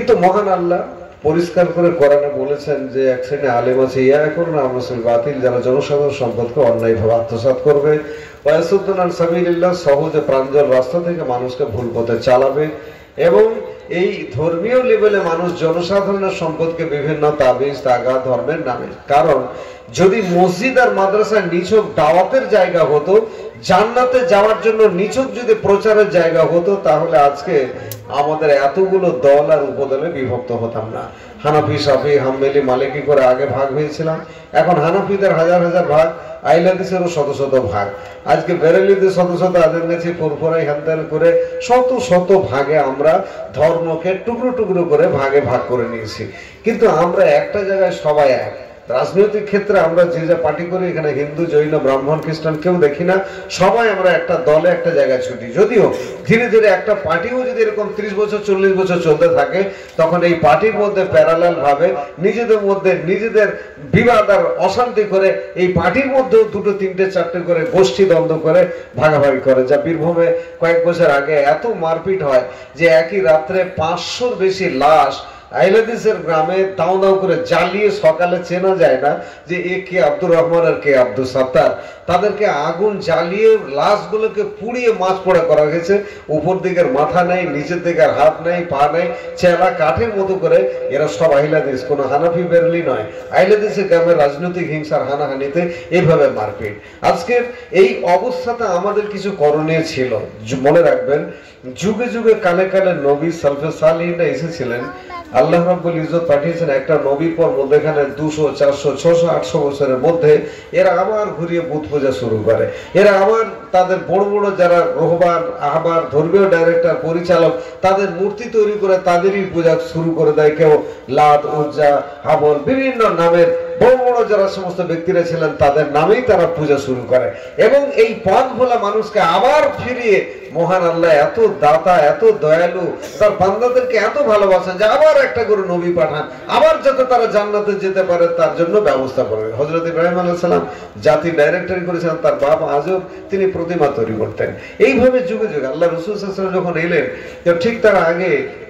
কিন্তু মহান আল্লাহ পরিষ্কার করে কোরআনে বলেছেন যে এক শ্রেণী আলেম আছে ইয়াকুলুনা আমসুল বাতিল, যারা জনসাধারণ সম্পদকে অন্যায়ভাবে আত্মসাৎ করবে, ওয়ায়াসুদ্দুনা আন সাবিলিল্লাহ, সহজে প্রাঞ্জল রাস্তা থেকে মানুষকে ভুল পথে চালাবে। এবং এই ধর্মীয় লেভেলে মানুষ জনসাধারণের সম্পদকে বিভিন্ন তাবিজ তাগা ধর্মের নামে, কারণ যদি মসজিদ আর মাদ্রাসার নিছক দাওয়াতের জায়গা হতো, জান্নাতে যাওয়ার জন্য নিছক যদি প্রচারের জায়গা হতো, তাহলে আজকে আমাদের এতগুলো দল আর উপদলে বিভক্ত হতাম না। হানাফি, শাফি, হাম্বলি, মালিকি করে আগে ভাগ হয়েছিলাম, এখন হানাফিদের হাজার হাজার ভাগ, আহলে হাদিসেরও শত শত ভাগ, আজকে বেরেলিদের শত শত আদের কাছে পুরপুরাই হ্যান করে শত শত ভাগে আমরা ধর্মকে টুকরো টুকরো করে ভাগে ভাগ করে নিয়েছি। কিন্তু আমরা একটা জায়গায় সবাই এক। রাজনৈতিক ক্ষেত্রে আমরা যে যা পার্টি করি, এখানে হিন্দু, জৈন, ব্রাহ্মণ, খ্রিস্টান কেউ দেখি না, সবাই আমরা একটা দলে একটা জায়গায় ছুটি। যদিও ধীরে ধীরে একটা পার্টিও যদি এরকম 30 বছর 40 বছর চলতে থাকে, তখন এই পার্টির মধ্যে প্যারালাল ভাবে নিজেদের মধ্যে নিজেদের বিবাদ আর অশান্তি করে এই পার্টির মধ্যেও 2, 3, 4 করে গোষ্ঠী দ্বন্দ্ব করে ভাগাভাগি করে। যা বীরভূমে কয়েক বছর আগে এত মারপিট হয় যে একই রাত্রে 500-র বেশি লাশ আইলাদিসের গ্রামে দাও দাও করে জ্বালিয়ে সকালে চেনা যায় না যে এ কে আব্দুর রহমান আর কে আব্দুল সাত্তার। তাদেরকে আগুন জ্বালিয়ে লাশগুলোকে পুড়িয়ে মাছ পোড়া করা হয়েছে। উপর দিকের মাথা নেই, নিচের দিকের হাত নেই, পা নেই, চেলা কাঠের মতো করে। এরা সব আইলাদিস, কোনো হানাফি বেরলি নয়। আইলাদিসের গ্রামের রাজনৈতিক হিংসার হানাহানিতে এইভাবে মারপিট। আজকের এই অবস্থাতে আমাদের কিছু করণীয় ছিল। মনে রাখবেন, যুগে যুগে কালে কালে নবী সালফে সালিহিনরা এসেছিলেন। আল্লাহ রাব্বুল ইজ্জত পাঠিয়েছেন একটা নবীর পর মধ্যখানে 200, 400, 600, 800 বছরের মধ্যে এরা আবার ঘুরিয়ে বুত পূজা শুরু করে। এরা আবার তাদের বড় বড় যারা রোহবান, আহবার, ধর্মীয় ডাইরেক্টর, পরিচালক, তাদের মূর্তি তৈরি করে তাদেরই পূজা শুরু করে দেয়। কেউ লাত, উজ্জা, হাবল, বিভিন্ন নামের বড় বড় যারা সমস্ত ব্যক্তিরা ছিলেন তাদের নামেই তারা পূজা শুরু করে। এবং এই পথ ভোলা মানুষকে আবার ফিরিয়ে মহান আল্লাহ এত দাতা, এত দয়ালু, তার বান্দাদেরকে এত ভালোবাসেন যে আবার একটা করে নবী পাঠান, আবার যাতে তারা জান্নাতে যেতে পারে তার জন্য ব্যবস্থা করবে। হযরত ইব্রাহিম আলাইহিস সালাম জাতি ডাইরেক্টরি করেছিলেন, তার বাপ আজব তিনি প্রতিমা তৈরি করতেন। এইভাবে যুগে যুগে আল্লাহ রাসূল সাল্লাল্লাহু আলাইহি ওয়াসাল্লাম যখন এলেন, ঠিক তার আগে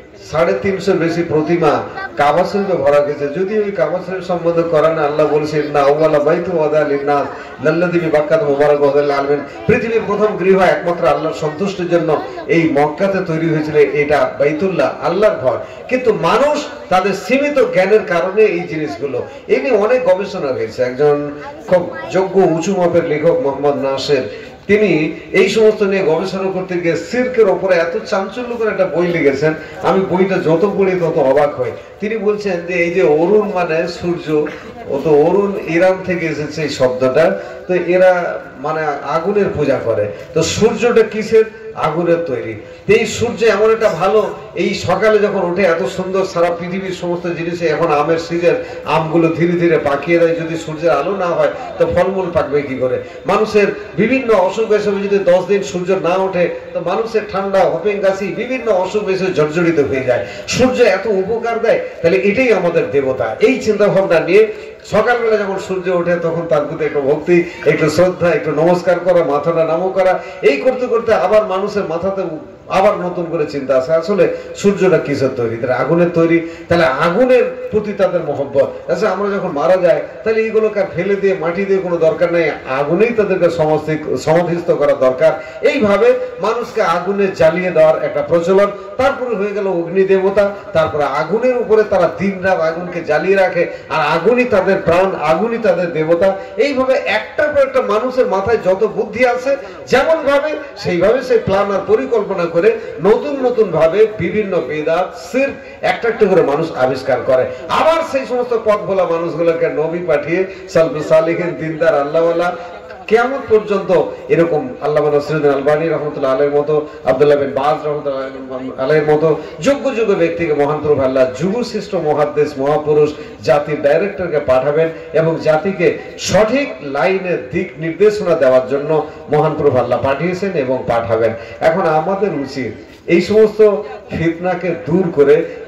350 বেশি প্রতিমা কাবা শরীফে ভরা গেছে। যদি ওই কাবা শরীফ সম্বন্ধে কোরআনে আল্লাহ বলেছেন না আউয়ালা বাইতু ওয়াদা লিন্নাস লাল্লাযী বিবাক্কাত মুবারাকাতুন লিল আলামিন, পৃথিবীর প্রথম গৃহ একমাত্র আল্লাহর সন্তুষ্টির জন্য এই মক্কাতে তৈরি হয়েছিল। এটা বাইতুল্লাহ, আল্লাহর ঘর। কিন্তু মানুষ তাদের সীমিত জ্ঞানের কারণে এই জিনিসগুলো এই নিয়ে অনেক গবেষণা হয়েছে। একজন খুব যোগ্য উঁচু মাপের লেখক মোহাম্মদ নাসের, তিনি এই সমস্ত নিয়ে গবেষণা করতে গিয়ে শিরকের ওপরে এত চাঞ্চল্য করে একটা বই লিখেছেন। আমি বইটা যত পড়ি তত অবাক হই। তিনি বলছেন যে এই যে অরুণ মানে সূর্য, ও তো অরুণ ইরান থেকে এসেছে এই শব্দটা। তো এরা মানে আগুনের পূজা করে। তো সূর্যটা কিসের? আগুনের তৈরি। এই সূর্য এমন একটা ভালো, এই সকালে যখন উঠে এত সুন্দর, সারা পৃথিবীর সমস্ত জিনিসে এখন আমের সিজন, আমগুলো ধীরে ধীরে পাকিয়ে দেয়। যদি সূর্যের আলো না হয় তো ফলমূল পাকবে কি করে? মানুষের বিভিন্ন অসুখ বিসুখ, যদি 10 দিন সূর্য না ওঠে তো মানুষের ঠান্ডা, হপিং কাশি, বিভিন্ন অসুখ বিসুখ জর্জরিত হয়ে যায়। সূর্য এত উপকার দেয়, তাহলে এটাই আমাদের দেবতা। এই চিন্তা ভাবনা নিয়ে সকালবেলা যখন সূর্য ওঠে তখন তার প্রতি একটু ভক্তি, একটু শ্রদ্ধা, একটু নমস্কার করা, মাথাটা নামো করা, এই করতে করতে আবার মানুষের মাথাতে আবার নতুন করে চিন্তা আসে আসলে সূর্যটা কিসের তৈরি? তাহলে আগুনের তৈরি। তাহলে আগুনের প্রতি তাদের মহব্বত। আচ্ছা, আমরা যখন মারা যাই তাহলে এইগুলোকে ফেলে দিয়ে মাটি দিয়ে কোনো দরকার নেই, আগুনেই তাদেরকে সমাধিস্থ করা দরকার। এইভাবে মানুষকে আগুনে জ্বালিয়ে দেওয়ার একটা প্রচলন। তারপরে হয়ে গেল অগ্নি দেবতা। তারপরে আগুনের উপরে তারা দিন রাত আগুনকে জ্বালিয়ে রাখে, আর আগুনই তাদের প্রাণ, আগুনই তাদের দেবতা। এইভাবে একটার পর একটা মানুষের মাথায় যত বুদ্ধি আছে যেমন ভাবে সেইভাবে সে প্ল্যান আর পরিকল্পনা করে নতুন নতুন ভাবে বিভিন্ন বেদাত, শিরক একটা একটা করে মানুষ আবিষ্কার করে। আবার সেই সমস্ত পথ ভোলা মানুষগুলোকে নবী পাঠিয়ে সালফে সালেহিন, দিনদার, আল্লাহওয়ালা, কিয়ামত পর্যন্ত এরকম আল্লামা নাসিরুদ্দিন আলবানী রাহমাতুল্লাহ আলাইহির মতো, আব্দুল্লাহ বিন বাজ রাহমাতুল্লাহ আলাইহির মতো যোগ্য যোগ্য ব্যক্তিকে মহান প্রভু আল্লাহ যুগশ্রেষ্ঠ মুহাদ্দিস, মহাপুরুষ, জাতির ডাইরেক্টরকে পাঠাবেন এবং জাতিকে সঠিক লাইনের দিক নির্দেশনা দেওয়ার জন্য মহান প্রভু আল্লাহ পাঠিয়েছেন এবং পাঠাবেন। এখন আমাদের উচিত এই সমস্ত ফিতনাকে দূর করে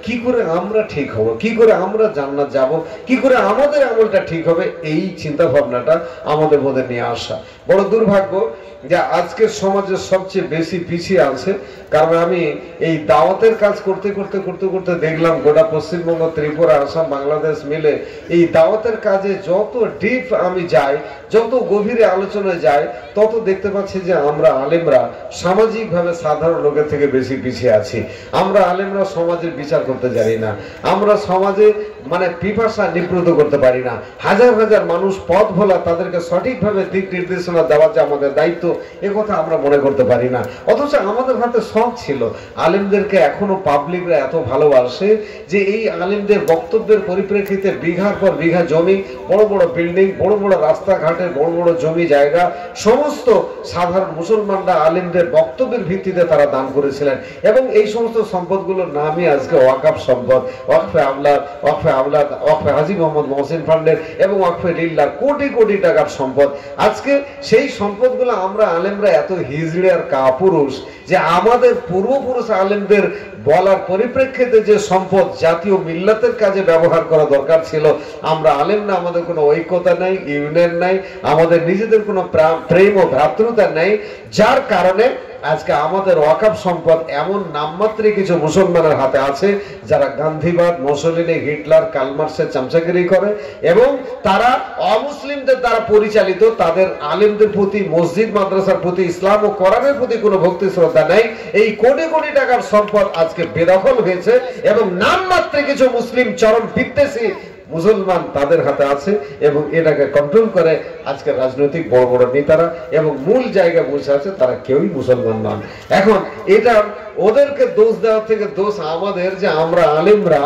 কি করে আমরা ঠিক হব, কি করে আমরা জান্নাত যাব, কি করে আমাদের আমলটা ঠিক হবে, এই চিন্তা ভাবনাটা আমাদের মধ্যে নিয়ে আসা। বড় দুর্ভাগ্য যে আজকের সমাজের সবচেয়ে বেশি পিছিয়ে আছে। কারণ আমি এই দাওয়াতের কাজ করতে করতে করতে করতে দেখলাম গোটা পশ্চিমবঙ্গ, ত্রিপুরা, আসাম, বাংলাদেশ মিলে এই দাওয়াতের কাজে যত ডিপ আমি যাই, যত গভীরে আলোচনায় যাই, তত দেখতে পাচ্ছি যে আমরা আলেমরা সামাজিকভাবে সাধারণ লোকের থেকে বেশি পিছিয়ে আছি। আমরা আলেমরা সমাজের বিচার করতে জানি না, আমরা সমাজে মানে পিপাসা নিবৃত করতে পারি না। হাজার হাজার মানুষ পথ ভোলা, তাদেরকে সঠিকভাবে দিক নির্দেশনা দেওয়া যে আমাদের দায়িত্ব, এ কথা আমরা মনে করতে পারি না। অথচ আমাদের হাতে শখ ছিল। আলেমদেরকে এখনো পাবলিকরা এত ভালোবাসে যে এই আলেমদের বক্তব্যের পরিপ্রেক্ষিতে বিঘার পর বিঘা জমি, বড় বড় বিল্ডিং, বড় বড় রাস্তাঘাটের বড় বড় জমি জায়গা সমস্ত সাধারণ মুসলমানরা আলেমদের বক্তব্যের ভিত্তিতে তারা দান করেছিলেন। এবং এই সমস্ত সম্পদগুলোর নামই আজকে ওয়াকফ সম্পদ, ওয়াকফে আমলাদ, ওয়াকফে হাজী মোহাম্মদ মহসিন ফান্ডের এবং ওয়াকফে লিল্লাহ, কোটি কোটি টাকার সম্পদ। আজকে সেই সম্পদগুলো আমরা আলেমরা এত হিজড়ে আর কাপুরুষ যে আমাদের পূর্বপুরুষ আলেমদের বলার পরিপ্রেক্ষিতে যে সম্পদ জাতীয় মিল্লাতের কাজে ব্যবহার করা দরকার ছিল, আমরা আলেম না, আমাদের কোনো ঐক্যতা নাই, ইউনিয়ন নাই, আমাদের নিজেদের কোনো প্রেম ও ভ্রাতৃতা নেই, যার কারণে আজকে আমাদের ওয়াকফ সম্পদ এমন নামমাত্রে কিছু মুসলমানের হাতে আছে যারা গান্ধীবাদ, মুসলিনী, হিটলার, কালমার্সের চামচাগিরি করে এবং তারা অমুসলিমদের দ্বারা পরিচালিত, তাদের আলেমদের প্রতি, মসজিদ মাদ্রাসার প্রতি, ইসলাম ও কোরআনের প্রতি কোনো ভক্তি শ্রদ্ধা নেই। এই কোটি কোটি টাকার সম্পদ আজকে বেদখল হয়েছে এবং নামমাত্রে কিছু মুসলিম চরম বিদ্বেষী মুসলমান তাদের হাতে আছে এবং এটাকে কন্ট্রোল করে আজকে রাজনৈতিক বড় বড় নেতারা এবং মূল জায়গায় বসে আছে, তারা কেউই মুসলমান নন। এখন এটা ওদেরকে দোষ দেওয়া থেকে দোষ আমাদের, যে আমরা আলেমরা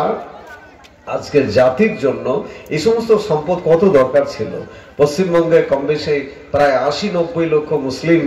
আজকের জাতির জন্য এই সমস্ত সম্পদ কত দরকার ছিল। পশ্চিমবঙ্গে কম বেশি প্রায় 80-90 লক্ষ মুসলিম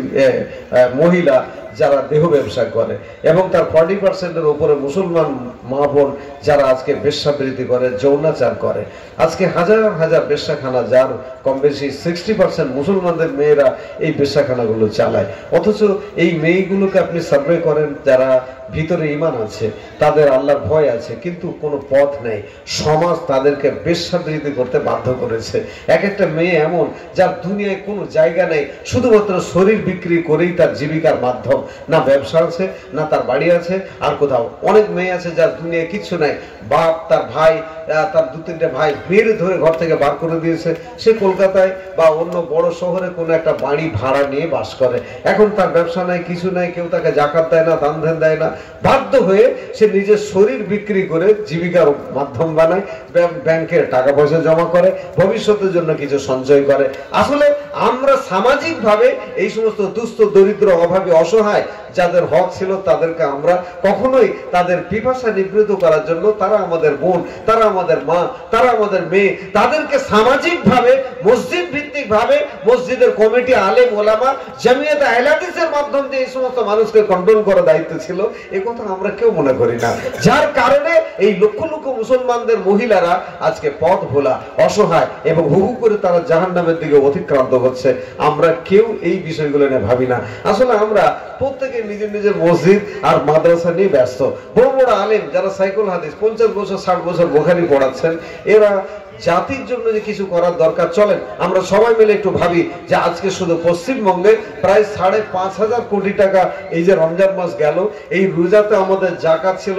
মহিলা যারা দেহ ব্যবসা করে এবং তার 40%-এর উপরে মুসলমান মা বোন যারা আজকে বেশ্যাবৃত্তি করে, যৌনাচার করে। আজকে হাজার হাজার বেশ্যাখানা, যার কম বেশি 60% মুসলমানদের মেয়েরা এই বেশ্যাখানাগুলো চালায়। অথচ এই মেয়েগুলোকে আপনি সার্ভে করেন, যারা ভিতরে ঈমান আছে, তাদের আল্লাহর ভয় আছে, কিন্তু কোনো পথ নেই। সমাজ তাদেরকে বেশ্যাবৃত্তি করতে বাধ্য করেছে। এক একটা মেয়ে এমন যার দুনিয়ায় কোনো জায়গা নেই, শুধুমাত্র শরীর বিক্রি করেই তার জীবিকার মাধ্যম। না ব্যবসা আছে, না তার বাড়ি আছে, আর কোথাও অনেক মেয়ে আছে যার দুনিয়ায় কিছু নাই। বাপ, তার ভাই, তার 2-3টে ভাই মেরে ধরে ঘর থেকে বার করে দিয়েছে। সে কলকাতায় বা অন্য বড় শহরে কোনো একটা বাড়ি ভাড়া নিয়ে বাস করে। এখন তার ব্যবসা নাই, কিছু নাই, কেউ তাকে জাকাত দেয় না, দান ধ্যান দেয় না। বাধ্য হয়ে সে নিজের শরীর বিক্রি করে জীবিকার মাধ্যম বানায়, ব্যাংকের টাকা পয়সা জমা করে, ভবিষ্যতের জন্য কিছু সঞ্চয় করে। আসলে আমরা সামাজিকভাবে এই সমস্ত দুস্থ, দরিদ্র, অভাবী, অসহায় যাদের হক ছিল তাদেরকে আমরা কখনোই তাদের পিপাসা নিবৃত করার জন্য, তারা আমাদের বোন, তারা আমাদের মা, তারা আমাদের মেয়ে, তাদেরকে সামাজিকভাবে, মসজিদ ভিত্তিক ভাবে, মসজিদের কমিটি, আলেম, ওলামা, জামিয়াত আহলে হাদিসের মাধ্যম দিয়ে এই সমস্ত মানুষকে কন্ট্রোল করার দায়িত্ব ছিল, এ কথা আমরা কেউ মনে করি না। যার কারণে এই লক্ষ লক্ষ মুসলমানদের মহিলারা আজকে পথ ভোলা, অসহায় এবং হু হু করে তারা জাহান্নামের দিকে অতিক্রান্ত হচ্ছে। আমরা কেউ এই বিষয়গুলো নিয়ে ভাবি না। আসলে আমরা প্রত্যেকে নিজের নিজের মসজিদ আর মাদ্রাসা নিয়ে ব্যস্ত। বড় বড় আলেম যারা সাইকুল হাদিস 50 বছর 60 বছর বুখারী পড়াচ্ছেন, এরা জাতির জন্য যে কিছু করার দরকার, চলেন আমরা সবাই মিলে একটু ভাবি যে আজকে শুধু পশ্চিমবঙ্গে প্রায় 5,500 কোটি টাকা, এই যে রমজান মাস গেল, এই রোজাতে আমাদের জাকাত ছিল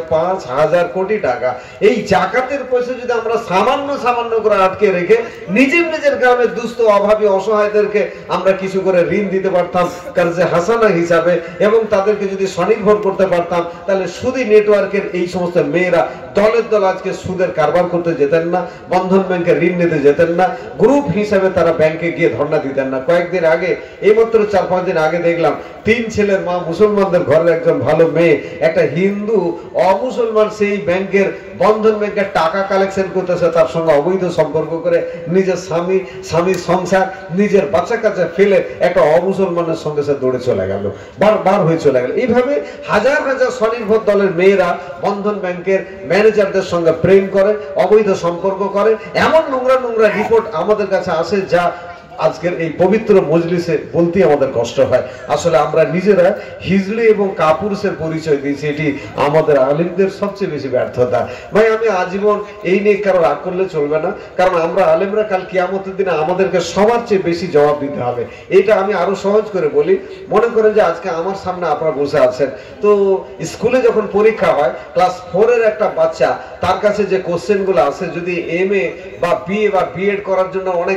5,500 কোটি টাকা। এই জাকাতের পয়সা যদি আমরা সামান্য সামান্য করে আটকে রেখে নিজের নিজের গ্রামের দুস্থ, অভাবী, অসহায়দেরকে আমরা কিছু করে ঋণ দিতে পারতাম কারজে হাসানা হিসাবে, এবং তাদেরকে যদি স্বনির্ভর করতে পারতাম, তাহলে সুদী নেটওয়ার্কের এই সমস্ত মেয়েরা দলের দল আজকে সুদের কারবার করতে যেতেন না, বন্ধন ব্যাংকে ঋণ নিতে যেতেন না, গ্রুপ হিসাবে তারা ব্যাংকে গিয়ে ধর্ণা দিতেন না। কয়েকদিন আগে, এই মাত্র 4-5 দিন আগে দেখলাম 3 ছেলের মা, মুসলমানদের ঘরের একজন ভালো মেয়ে, একটা হিন্দু অমুসলমান সেই ব্যাংকের, বন্ধন ব্যাংকের টাকা কালেকশন করতেছে, তার সঙ্গে অবৈধ সম্পর্ক করে নিজের স্বামী সংসার, নিজের বাচ্চা কাচ্চা ফেলে একটা অমুসলমানের সঙ্গে সে দৌড়ে চলে গেল, বার হয়ে চলে গেল। এইভাবে হাজার হাজার স্বনির্ভর দলের মেয়েরা বন্ধন ব্যাংকের ম্যানেজারদের সঙ্গে প্রেম করে, অবৈধ সম্পর্ক করে। এমন নোংরা নোংরা রিপোর্ট আমাদের কাছে আসে, যা আজকের এই পবিত্র মজলিসে বলতে আমাদের কষ্ট হয়। আসলে আমরা নিজেরা হিজড়ি এবং কাপুরুষের পরিচয় দিয়েছি, এটি আমাদের আলেমদের সবচেয়ে বেশি ব্যর্থতা। ভাই আমি আজীবন এই নিয়ে কারো রাগ করলে চলবে না, কারণ আমরা আলেমরা কাল কিয়ামতের দিনে আমাদেরকে সবার চেয়ে বেশি জবাব দিতে হবে। এটা আমি আরো সহজ করে বলি, মনে করেন যে আজকে আমার সামনে আপনারা বসে আছেন, তো স্কুলে যখন পরীক্ষা হয় ক্লাস 4 এর একটা বাচ্চা, তার কাছে যে কোশ্চেন গুলো আছে, যদি MA বা BA বা B.Ed করার জন্য অনেক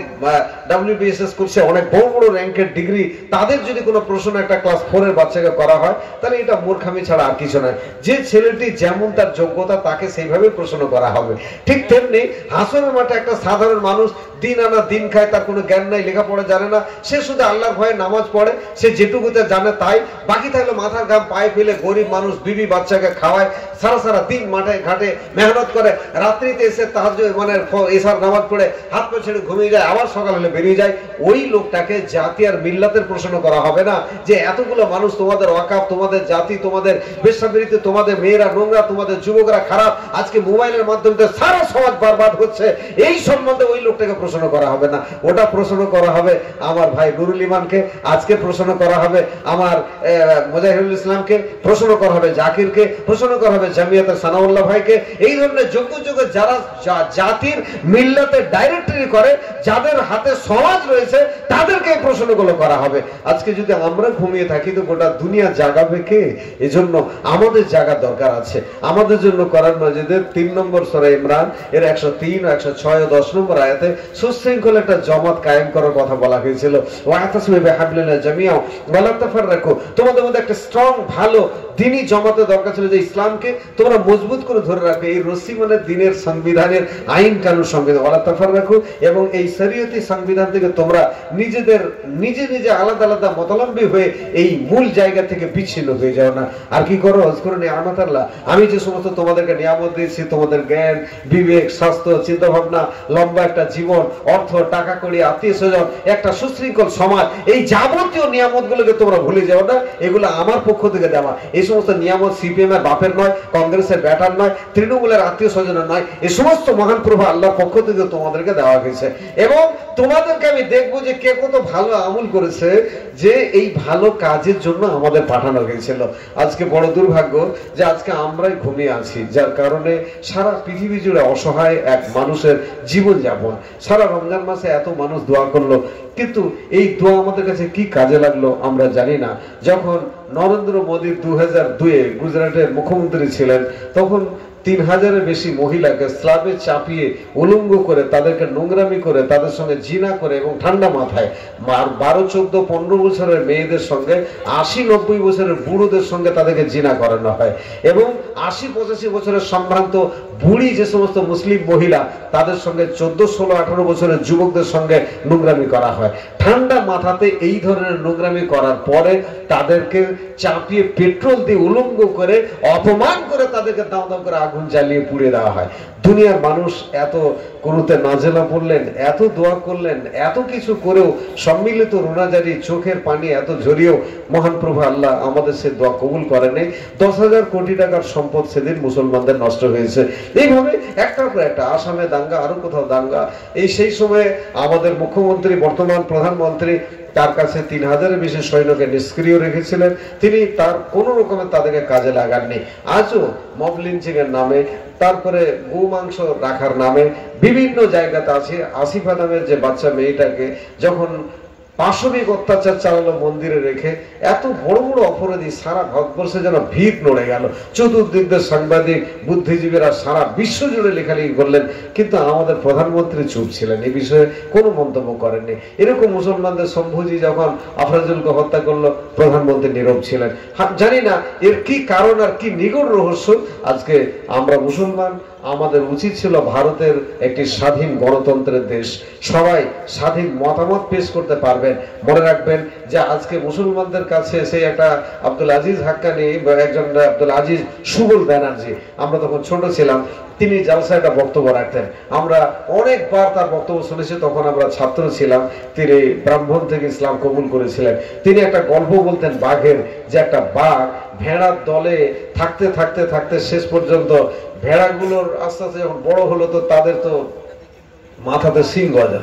WBSS করছে, অনেক বড় বড় র্যাঙ্কের ডিগ্রি, তাদের যদি কোনো প্রশ্ন একটা ক্লাস 4 এর বাচ্চাকে করা হয়, তাহলে এটা মূর্খামি ছাড়া আর কিছু নয়। যে ছেলেটি যেমন তার যোগ্যতা তাকে সেইভাবে প্রশ্ন করা হবে। ঠিক তেমনি হাসরের মাঠে একটা সাধারণ মানুষ দিন আনা দিন খায়, তার কোনো জ্ঞান নাই, লেখাপড়া জানে না, সে শুধু আল্লাহর ভয়ে নামাজ পড়ে, সে যেটুকুতে জানে তাই, বাকি থাকলে মাথার ঘাম পায়ে ফেলে গরিব মানুষ বিবি বাচ্চাকে খাওয়ায়, সারা সারা দিন মাঠে ঘাটে মেহনত করে, রাত্রিতে এসে তাহাজ্জুদ মানে এশার নামাজ পড়ে হাত পা ছেড়ে ঘুমিয়ে যায়, আবার সকাল হলে বেরিয়ে যায়। ওই লোকটাকে জাতি আর মিল্লাতের প্রশ্ন করা হবে না যে এতগুলো মানুষ, তোমাদের ওয়াকাফ, তোমাদের জাতি, তোমাদের বেশ্যাবৃত্তি, তোমাদের মেয়েরা নোংরা, তোমাদের যুবকরা খারাপ, আজকে মোবাইলের মাধ্যমে সারা সমাজ বরবাদ হচ্ছে, এই সম্বন্ধে ওই লোকটাকে প্রশ্ন করা হবে না। ওটা প্রশ্ন করা হবে আমার ভাই নুরুল ইমানকে, আজকে প্রশ্ন করা হবে আমার মুজাহিদুল ইসলামকে, প্রশ্ন করা হবে জাকিরকে, প্রশ্ন করা হবে জামিয়াতে সানাউল্লাহ ভাইকে। এই ধরনের যোগ্য যোগ্য যারা জাতির মিল্লাতে ডাইরেক্টরি করে, যাদের হাতে সমাজ রয়েছে, তাদেরকে এই প্রশ্নগুলো করা হবে। আজকে যদি আমরা ঘুমিয়ে থাকি তো গোটা দুনিয়া জাগাবে কে? এজন্য আমাদের জাগার দরকার আছে। আমাদের জন্য কোরআন মাজিদের 3 নম্বর সূরা ইমরান এর 103 ও 106 ও 10 নম্বর আয়াতে সুশৃঙ্খল একটা জামাত কায়েম করার কথা বলা হয়েছিল। ওয়াতাসিমু বিহাবলিল্লাহি জামিআ ওয়া লা তাফাররাকু, তোমাদের মধ্যে একটা স্ট্রং ভালো দ্বীনি জামাতের দরকার ছিল, যে ইসলামকে তোমরা মজবুত করে ধরে রাখো। এই রশি মানে দ্বীনের সংবিধানের আইন কানুন সংবিধান, ওয়া লা তাফাররাকু, এবং এই শরীয়তি সংবিধান থেকে তোমরা নিজেদের নিজে নিজে আলাদা আলাদা মতালম্বী হয়ে এই মূল জায়গা থেকে বিচ্ছিন্ন হয়ে যাও না। আর কি করো? আজকুরু নিয়ামাত আল্লাহ, আমি যে সমস্ত তোমাদেরকে নিয়ামত দিয়েছি, তোমাদের জ্ঞান, বিবেক, স্বাস্থ্য, চিন্তা ভাবনা, লম্বা একটা জীবন, অর্থ, টাকা কড়ি, আত্মীয় স্বজন, একটা সুশৃঙ্খল সমাজ, এই যাবতীয় নিয়ামত গুলোকে তোমরা ভুলে যাও না। এগুলো আমার পক্ষ থেকে দেওয়া। এই সমস্ত নিয়ামত CPM এর বাপের নয়, কংগ্রেসের ব্যাটার নয়, তৃণমূলের আত্মীয় স্বজনের নয়, এই সমস্ত মহান প্রভু আল্লাহর পক্ষ থেকে তোমাদেরকে দেওয়া হয়েছে। এবং তোমাদেরকে আমি দেখবো যে কে কত ভালো আমল করেছে, যে এই ভালো কাজের জন্য আমাদের পাঠানো হয়েছিল। আজকে বড় দুর্ভাগ্য যে আজকে আমরাই ঘুমিয়ে আছি, যার কারণে সারা পৃথিবী জুড়ে অসহায় এক মানুষের জীবন যাপন। সারা রমজান মাসে এত মানুষ দোয়া করলো, কিন্তু এই দোয়া আমাদের কাছে কি কাজে লাগলো আমরা জানি না। যখন নরেন্দ্র মোদী 2002-এ গুজরাটের মুখ্যমন্ত্রী ছিলেন, তখন 3000-এর বেশি মহিলাকে স্ল্যাবে চাপিয়ে উলঙ্গ করে, তাদেরকে নোংরামি করে, তাদের সঙ্গে জিনা করে, এবং ঠান্ডা মাথায় 12, 14, 15 বছরের মেয়েদের সঙ্গে 80-90 বছরের বুড়োদের সঙ্গে তাদেরকে জিনা করানো হয়। এবং 80-85 বছরের সম্ভ্রান্ত বুড়ি যে সমস্ত মুসলিম মহিলা, তাদের সঙ্গে 14, 16, 18 বছরের যুবকদের সঙ্গে নোংরামি করা হয়। ঠান্ডা মাথাতে এই ধরনের নোংরামি করার পরে তাদেরকে চাপিয়ে পেট্রোল দিয়ে উলঙ্গ করে, অপমান করে, তাদেরকে দাও দাও করে আগুন জ্বালিয়ে পুড়িয়ে দেওয়া হয়। দুনিয়ার মানুষ এত করুতে নাজেলা পড়লেন, এত দোয়া করলেন, এত কিছু করেও, সম্মিলিত রোনাজারি, চোখের পানি এত ঝরিয়েও মহান প্রভু আল্লাহ আমাদের সে দোয়া কবুল করেনি। 10,000 কোটি টাকার সম্পদ সেদিন মুসলমানদের নষ্ট হয়েছে। এইভাবে একটার পর একটা, আসামে দাঙ্গা, আরো কোথাও দাঙ্গা। এই সেই সময়ে আমাদের মুখ্যমন্ত্রী, বর্তমান প্রধানমন্ত্রী, তার কাছে 3000-এর বেশি সৈন্যকে নিষ্ক্রিয় রেখেছিলেন। তিনি তার কোন রকমের তাদেরকে কাজে লাগাননি। আজও মব লিঞ্চিং এর নামে, তারপরে গো মাংস রাখার নামে বিভিন্ন জায়গাতে আছে। আসিফা নামের যে বাচ্চা মেয়েটাকে যখন পাশবিক অত্যাচার চালালো মন্দিরে রেখে, এত বড় বড় অপরাধী, সারা ভারতবর্ষে যেন ভিত নড়ে গেল। চতুর্দিকের সাংবাদিক, বুদ্ধিজীবীরা সারা বিশ্ব জুড়ে লেখালেখি করলেন, কিন্তু আমাদের প্রধানমন্ত্রী চুপ ছিলেন, এই বিষয়ে কোনো মন্তব্য করেননি। এরকম মুসলমানদের শম্ভুজি যখন আফরাজুলকে হত্যা করলো, প্রধানমন্ত্রী নীরব ছিলেন। জানি না এর কি কারণ আর কি নিগূঢ় রহস্য। আজকে আমরা মুসলমান, আমাদের উচিত ছিল ভারতের একটি স্বাধীন গণতন্ত্রের দেশ, সবাই স্বাধীন মতামত পেশ করতে পারবেন। মনে রাখবেন যে আজকে মুসলমানদের কাছে সেই একটা আব্দুল আজিজ হাক্কানি, একজন আব্দুল আজিজ সুবল ব্যানার্জি, আমরা তখন ছোট ছিলাম, তিনি জালসায় একটা বক্তব্য রাখতেন। আমরা অনেকবার তার বক্তব্য শুনেছি, তখন আমরা ছাত্র ছিলাম। তিনি ব্রাহ্মণ থেকে ইসলাম কবুল করেছিলেন। তিনি একটা গল্প বলতেন বাঘের, যে একটা বাঘ ভেড়ার দলে থাকতে থাকতে থাকতে শেষ পর্যন্ত ভেড়াগুলোর আস্তে আস্তে যখন বড় হলো, তো তাদের তো মাথাতে শিং গজালো।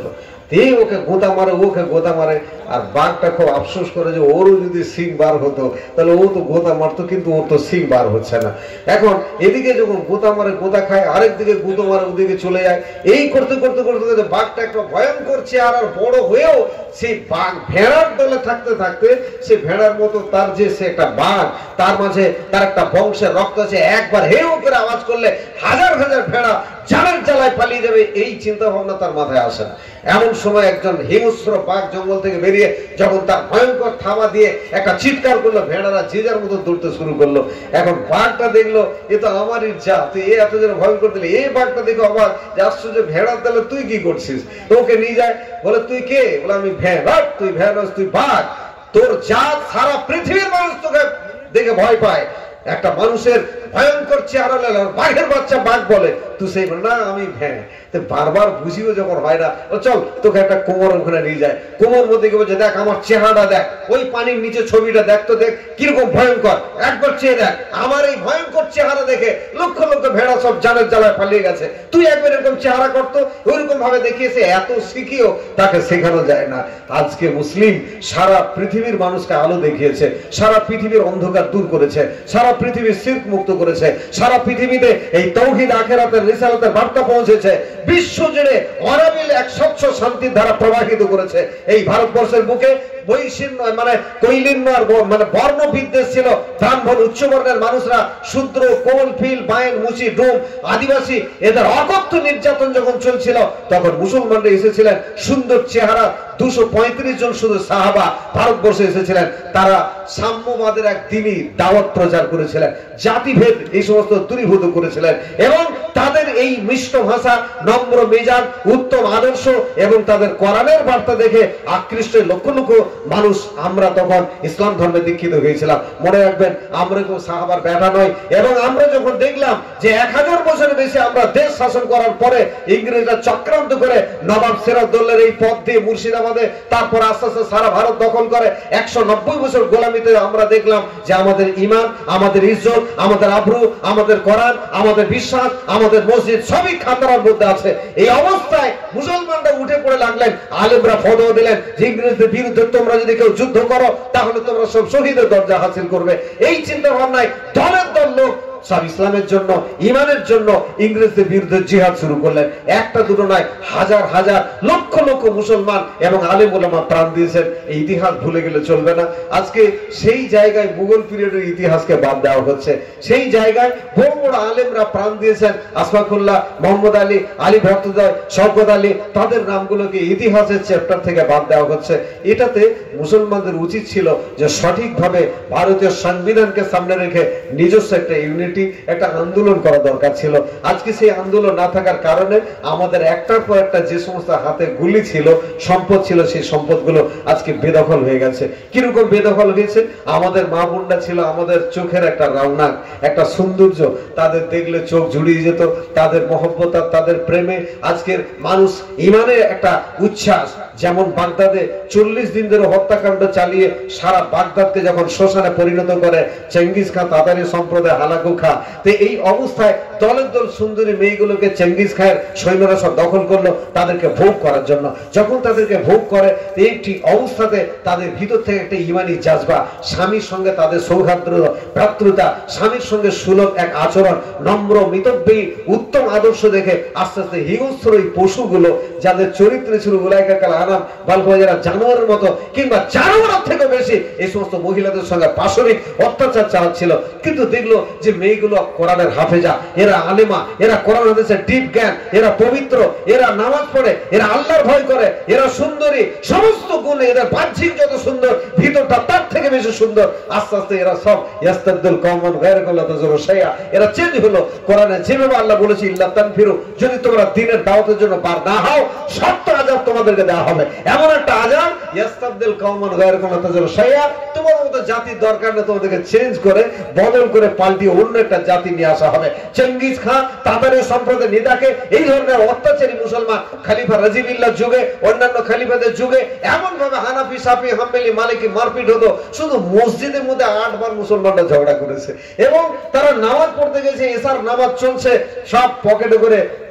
এই ওকে গোতা মারে, ওকে গোতা মারে। আর বাঘটা খুব আফসোস করে যে ওরও যদি সিং বার হতো তাহলে ও তো গোতা মারতো, কিন্তু ওর তো সিং বার হচ্ছে না। এখন এদিকে যখন গোতা মারে গোতা খায়, আরেক দিকে গুঁতো মারে ওদিকে চলে যায়। এই করতে করতে করতে করতে বাঘটা একটা ভয়ঙ্কর চেহারা আর বড় হয়েও সেই বাঘ ভেড়ার দলে থাকতে থাকতে সে ভেড়ার মতো তার যে সে একটা বাঘ, তার মাঝে তার একটা বংশের রক্ত আছে, একবার হেউ করে আওয়াজ করলে হাজার হাজার ভেড়া জানের জ্বালায় পালিয়ে যাবে, এই চিন্তা ভাবনা তার মাথায় আসে না। এমন সময় একজন হিংস্র বাঘ জঙ্গল থেকে বেরিয়ে যখন তার ভয়ঙ্কর থাবা দিয়ে একটা চিৎকার করলো, ভেড়ারা যে যার মতো দৌড়তে শুরু করলো। এখন বাঘটা দেখলো এ তো আমারই জাত, তুই এ এত যেন ভয়ঙ্কর দিলে। এই বাঘটা দেখো আবার যে আশ্চর্য, ভেড়ার তাহলে তুই কি করছিস? তোকে নিয়ে যায়, বলে তুই কে? বলে আমি ভেড়া। তুই ভেড়া, তুই বাঘ, তোর জাত সারা পৃথিবীর মানুষ তোকে দেখে ভয় পায়। একটা মানুষের ভয়ঙ্কর চেহারা বাঘের বাচ্চা বাঘ বলে, তুই সেই না আমি ভ্যাঁ। বারবার বুঝিও যখন হয় না, চল তোকে একটা কোমর ওখানে নিয়ে যায়, কোমর মধ্যে বলছে দেখ আমার চেহারাটা দেখ, ওই পানির নিচে ছবিটা দেখ তো, দেখ কিরকম ভয়ঙ্কর, একবার চেয়ে দেখ। আমার এই ভয়ঙ্কর চেহারা দেখে লক্ষ লক্ষ ভেড়া সব জানের জ্বালায় পালিয়ে গেছে, তুই একবার এরকম চেহারা করতো। ওইরকম ভাবে দেখিয়েছে, এত শিখিও তাকে শেখানো যায় না। আজকে মুসলিম সারা পৃথিবীর মানুষকে আলো দেখিয়েছে, সারা পৃথিবীর অন্ধকার দূর করেছে, সারা পৃথিবীর শিরক মুক্ত করেছে, সারা পৃথিবীতে এই তাওহীদ আখিরাতের রিসালাতের বার্তা পৌঁছেছে, বিশ্ব জুড়ে অনাবিল এক স্বচ্ছ শান্তির ধারা প্রবাহিত করেছে। এই ভারতবর্ষের বুকে বৈষম্য মানে কৈলিন্য আর মানে বর্ণ বিদ্বেষ ছিল। ব্রাহ্মণ উচ্চ বর্ণের মানুষরা শূদ্র, কোল, ফিল, বায়েন, মুচি, ডোম, আদিবাসী এদের অকথ্য নির্যাতন যখন চলছিল, তখন মুসলমানরা এসেছিলেন। সুন্দর চেহারা 235 জন শুধু সাহাবা ভারতবর্ষে এসেছিলেন। তারা সাম্যবাদের এক দিনই দাওয়াত প্রচার করেছিলেন, জাতিভেদ এই সমস্ত দূরীভূত করেছিলেন, এবং তাদের এই মিষ্ট ভাষা, নম্র মেজাজ, উত্তম আদর্শ এবং তাদের কোরআনের বার্তা দেখে আকৃষ্ট লক্ষ লক্ষ মানুষ আমরা তখন ইসলাম ধর্মে দীক্ষিত হয়েছিলাম। মনে রাখবেন, আমরা কেউ সাহাবার বেটা নয়। এবং আমরা যখন দেখলাম যে 1000 বছরের বেশি আমরা দেশ শাসন করার পরে ইংরেজরা চক্রান্ত করে নবাব সিরাজউদ্দৌলার এই পথ দিয়ে মুর্শিদাবাদে, তারপর আস্তে আস্তে সারা ভারত দখল করে 190 বছর গোলামিতে আমরা দেখলাম যে আমাদের ঈমান, আমাদের ইজ্জত, আমাদের আবরু, আমাদের কোরআন, আমাদের বিশ্বাস, আমাদের মসজিদ সবই খাতার মধ্যে আছে। এই অবস্থায় মুসলমানরা উঠে পড়ে লাগলেন, আলেমরা ফতোয়া দিলেন যে ইংরেজদের বিরুদ্ধে তোমরা যদি কেউ যুদ্ধ করো তাহলে তোমরা সব শহীদের দরজা হাসিল করবে। এই চিন্তা ভাবনায় দলের দল লোক সব ইসলামের জন্য, ইমানের জন্য ইংরেজদের বিরুদ্ধে জিহাদ শুরু করলেন। একটা দুটো নয়, হাজার হাজার লক্ষ লক্ষ মুসলমান এবং আলেম ওলামা প্রাণ দিয়েছেন। এই ইতিহাস ভুলে গেলে চলবে না। আজকে সেই জায়গায় মুঘল পিরিয়ডের ইতিহাসকে বাদ দেওয়া হচ্ছে। সেই জায়গায় বড় বড় আলেমরা প্রাণ দিয়েছেন, আশফাকুল্লাহ, মোহাম্মদ আলী, আলী ভট্টোদয়, শওকত আলী, তাদের নামগুলোকে ইতিহাসের চ্যাপ্টার থেকে বাদ দেওয়া হচ্ছে। এটাতে মুসলমানদের উচিত ছিল যে সঠিকভাবে ভারতীয় সংবিধানকে সামনে রেখে নিজস্ব একটা ইউনিট, একটা আন্দোলন করা দরকার ছিল। আজকে সেই আন্দোলন না থাকার কারণে আমাদের একটার পর একটা যে সমস্ত হাতে গুলি ছিল, সম্পদ ছিল, সেই সম্পদগুলো আজকে বেদখল হয়ে গেছে। কিরকম বেদখল হয়েছে? আমাদের মা বোনরা ছিল আমাদের চোখের একটা রওনাক, একটা সৌন্দর্য, তাদের দেখলে চোখ জুড়িয়ে যেত, তাদের মহব্বত আর তাদের প্রেমে আজকের মানুষ ইমানের একটা উচ্ছ্বাস। যেমন বাগদাদে 40 দিন ধরে হত্যাকাণ্ড চালিয়ে সারা বাগদাদকে যখন শ্মশানে পরিণত করে চেঙ্গিস খান তাতারি সম্প্রদায় হালাকু খা, তো এই অবস্থায় দলের দল সুন্দরী মেয়েগুলোকে চেঙ্গিস খায়ের সৈন্যরা সব দখল করলো তাদেরকে ভোগ করার জন্য। যখন তাদেরকে ভোগ করে এই ঠিক অবস্থাতে তাদের ভিতর থেকে একটা ইমানি জাজবা, স্বামীর সঙ্গে তাদের সৌহার্দ্য, ভ্রাতৃতা, স্বামীর সঙ্গে সুলভ এক আচরণ, নম্র মিতব্যয়ী উত্তম আদর্শ দেখে আস্তে আস্তে হিংস্র এই পশুগুলো যাদের চরিত্র ছিল উলাইকা কাল আনাম বালফা, যারা জানোয়ারের মতো কিংবা জানোয়ারের থেকে বেশি এই সমস্ত মহিলাদের সঙ্গে পাশবিক অত্যাচার চালাচ্ছিল। কিন্তু দেখলো যে মেয়েগুলো কোরআনের হাফেজা, এরা আলেমা, এরা কোরআন হাদিসের ডিপ জ্ঞান, এরা পবিত্র, এরা নামাজ পড়ে, এরা আল্লাহর ভয় করে, এরা সুন্দরী, সমস্ত গুণে এদের বাহ্যিক যত সুন্দর, ভিতরটা তার থেকে বেশি সুন্দর। আস্তে আস্তে এরা সব ইয়াস্তাবদিল কওমান গায়রাকুম লা তাযুরু শাইআ, এরা চেঞ্জ হলো। কোরআনে যেভাবে আল্লাহ বলেছে ইল্লা তানফিরু, যদি তোমরা দ্বীনের দাওয়াতের জন্য বার না হও সত্য আযাব তোমাদেরকে দেওয়া হবে। এমন একটা আযাব, ইয়াস্তাবদিল কওমান গায়রাকুম লা তাযুরু শাইআ, তোমাদের মতো জাতির দরকার নেই, তোমাদেরকে চেঞ্জ করে বদল করে পাল্টিয়ে অন্য একটা জাতি নিয়ে আসা হবে। চেঙ্গিস খান তাতারি সম্প্রদায়ের নেতাকে এই ধরনের অত্যাচারী মুসলমান খলিফা রাজিবিল্লাহ যুগে, অন্যান্য খলিফাদের যুগে এমন ভাবে হানাফি, শাফি, হাম্বলি, মালিকি মারপিট হতো। শুধু মসজিদের মধ্যে 8 বার মুসলমানরা ঝগড়া করেছে এবং তারা নামাজ পড়তে গেছে, এশার নামাজ চলছে, সব পকেটে করে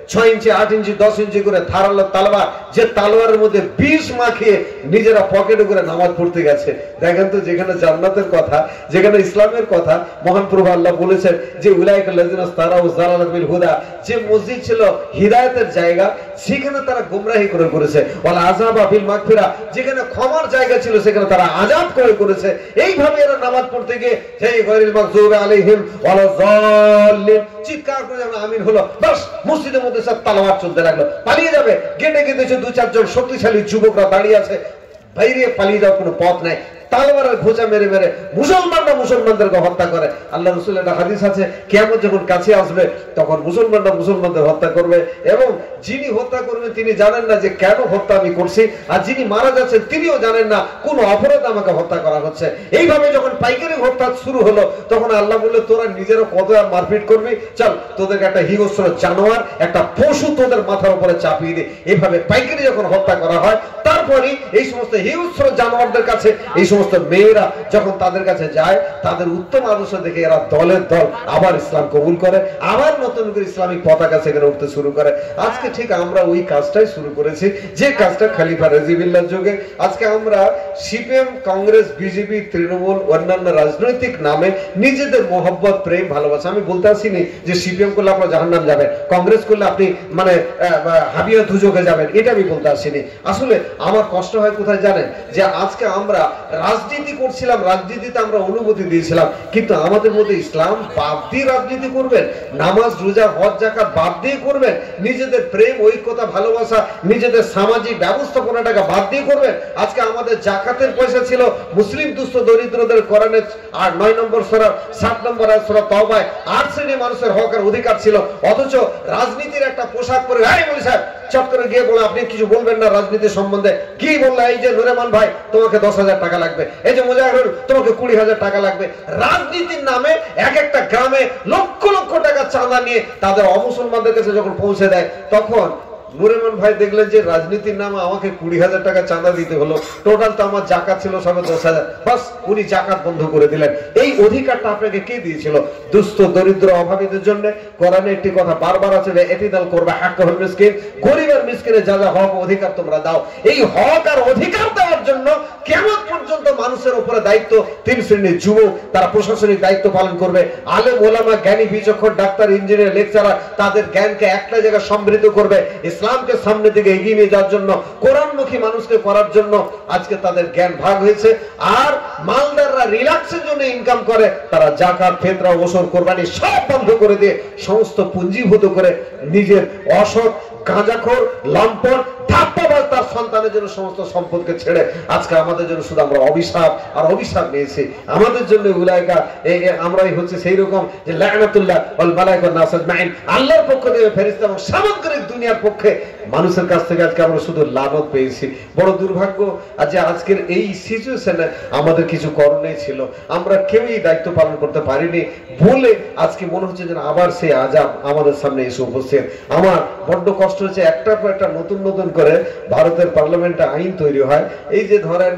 6 ইঞ্চি 8 ইঞ্চি 10 ইঞ্চি করে ধারালো তালবার, যে তালবারের মধ্যে বিষ মাখিয়ে নিজেরা পকেটে করে নামাজ পড়তে গেছে। দেখেন তো, যেখানে জান্নাতের কথা, যেখানে ইসলামের কথা মহান প্রভু আল্লাহ বলেছেন যে উলাইকা লাযিনা তারাউ যালালাত বিল হুদা, যে মসজিদ ছিল হিদায়াতের জায়গা সেখানে তারা গোমরাহি করে করেছে। ওয়াল আযাবা বিল মাগফিরা, যেখানে ক্ষমার জায়গা ছিল সেখানে তারা আযাব করে করেছে। এইভাবে এরা নামাজ পড়তে গিয়ে সেই গায়রিল মাগযুবি আলাইহিম ওয়ালা যাল্লিন চিৎকার করে যখন আমিন হলো, বাস মসজিদের মধ্যে সব তালাওয়াত চলতে লাগলো। পালিয়ে যাবে, গেটে গেটে 2-4 জন শক্তিশালী যুবকরা দাঁড়িয়ে আছে, বাইরে পালিয়ে যাওয়ার কোনো পথ নাই। তালবারের ঘোষা মেরে মেরে মুসলমানরা মুসলমানদেরকে হত্যা করে। আল্লাহ রাসূলের একটা হাদিস আছে, কিয়ামত যখন কাছে আসবে তখন মুসলমানরা মুসলমানদের হত্যা করবে, এবং যিনি হত্যা করবে তিনি জানেন না যে কেন হত্যা আমি করছি, আর যিনি মারা যাচ্ছে তিনিও জানেন না কোন অপরাধে আমাকে হত্যা করা হচ্ছে। এইভাবে যখন পাইকারি হত্যা শুরু হলো তখন আল্লাহ বলল, তোরা নিজেরও কত আর মারপিট করবি, চল তোদেরকে একটা হিংস্র জানোয়ার, একটা পশু তোদের মাথার উপরে চাপিয়ে দে। এইভাবে পাইকারি যখন হত্যা করা হয়, তারপরে এই সমস্ত হিংস্র জানোয়ারদের কাছে এই সমস্ত মেয়েরা যখন তাদের কাছে যায়, তাদের উত্তম আদর্শ দেখে এরা দলের দল আবার ইসলাম কবুল করে, আবার নতুন করে ইসলামিক পতাকা সেখানে উঠতে শুরু করে। আজকে ঠিক আমরা ওই কাজটাই শুরু করেছি, যে কাজটা খলিফা রাজিবিল্লাহর যুগে। আজকে আমরা সিপিএম, কংগ্রেস, বিজেপি, তৃণমূল, অন্যান্য রাজনৈতিক নামে নিজেদের মহব্বত, প্রেম, ভালোবাসা, আমি বলতে আসিনি যে সিপিএম করলে আপনার জাহান্নাম যাবেন, কংগ্রেস করলে আপনি মানে হাবিয়া দুজকে যাবেন, এটা আমি বলতে আসিনি। আসলে আমার কষ্ট হয় কোথায় জানেন, যে আজকে আমরা রাজনীতি করছিলাম, রাজনীতিতে আমরা অনুমতি দিয়েছিলাম, কিন্তু আমাদের মধ্যে ইসলাম বাদ দিয়ে রাজনীতি করবেন, নামাজ রোজা হজ যাকাত বাদ দিয়ে করবেন, নিজেদের প্রেম, ঐক্যতা, ভালোবাসা, নিজেদের সামাজিক ব্যবস্থাপনাটাকে বাদ দিয়ে করবেন। আজকে আমাদের জাকাতের পয়সা ছিল মুসলিম দুস্থ দরিদ্রদের কোরআনের 9 নম্বর সূরা 7 নম্বর সূরা তওবায় 8 শ্রেণীর মানুষের হকের অধিকার ছিল, অথচ রাজনীতির একটা পোশাক পরে এই বলি সাহেব চট করে গিয়ে বলে আপনি কিছু বলবেন না রাজনীতির সম্বন্ধে, কি বললা, এই যে নুরমান ভাই তোমাকে 10,000 টাকা লাগবে, এই যে মুজাহিদুল তোমাকে 20,000 টাকা লাগবে। রাজনীতির নামে এক একটা গ্রামে লক্ষ লক্ষ টাকা চাঁদা নিয়ে তাদের অমুসলমানদের কাছে যখন পৌঁছে দেয়, তখন নুরমান ভাই দেখলেন যে রাজনীতির নামে আমাকে 20,000 টাকা চাঁদা দিতে হলো, টোটাল তো আমার জাকাত ছিল সবে 10,000, বাস উনি জাকাত বন্ধ করে দিলেন। এই অধিকারটা আপনাকে কে দিয়েছিল? দুস্থ দরিদ্র অভাবীদের জন্য কোরআনে একটি কথা বারবার আছে, ইতিদাল করবে হাক্কুল মিসকিন, গরীব আর মিসকিনের যা যা হক অধিকার তোমরা দাও। এই হক আর অধিকার দেওয়ার জন্য কিয়ামত পর্যন্ত মানুষের উপরে দায়িত্ব 3 শ্রেণীর যুবক, তারা প্রশাসনিক দায়িত্ব পালন করবে। আলেম ওলামা, জ্ঞানী বিচক্ষণ, ডাক্তার, ইঞ্জিনিয়ার, লেকচারার, তাদের জ্ঞানকে একটা জায়গায় সমৃদ্ধ করবে, ইসলামকে সামনে দিকে এগিয়ে নিয়ে যাওয়ার জন্য, কোরআনমুখী মানুষকে করার জন্য আজকে তাদের জ্ঞান ভাগ হয়েছে। আর মালদাররা রিল্যাক্সের জন্য ইনকাম করে, তারা যাকাত, ফিতরা, ওসর, কোরবানি সব বন্ধ করে দিয়ে সমস্ত পুঞ্জীভূত করে নিজের অসৎ, গাঁজাখোর, লম্পট, ধাপ্পাবাজ তার সন্তানের জন্য সমস্ত সম্পদকে ছেড়ে আজকে আমাদের জন্য শুধু আমরা অভিশাপ আর অভিশাপ নিয়েছি। আমাদের জন্য উলাইকা আমরাই হচ্ছে সেই রকম যে লা'নাতুল্লাহ ওয়াল মালায়েকা ওয়ান নাস আজমাইন, আল্লাহর পক্ষ থেকে ফেরেশতা এবং সামগ্রিক দুনিয়ার পক্ষে মানুষের কাছ থেকে আজকে আমরা শুধু লানত পেয়েছি। বড় দুর্ভাগ্য যে আজকের এই সিচুয়েশনে আমাদের কিছু করণীয় ছিল, আমরা কেউই দায়িত্ব পালন করতে পারিনি বলে আজকে মনে হচ্ছে যেন আবার সেই আযাব আমাদের সামনে এসে উপস্থিত। আমার বড্ড কষ্ট হচ্ছে, একটার পর একটা নতুন নতুন করে ভারতের পার্লামেন্টে আইন তৈরি হয়। এই যে ধরেন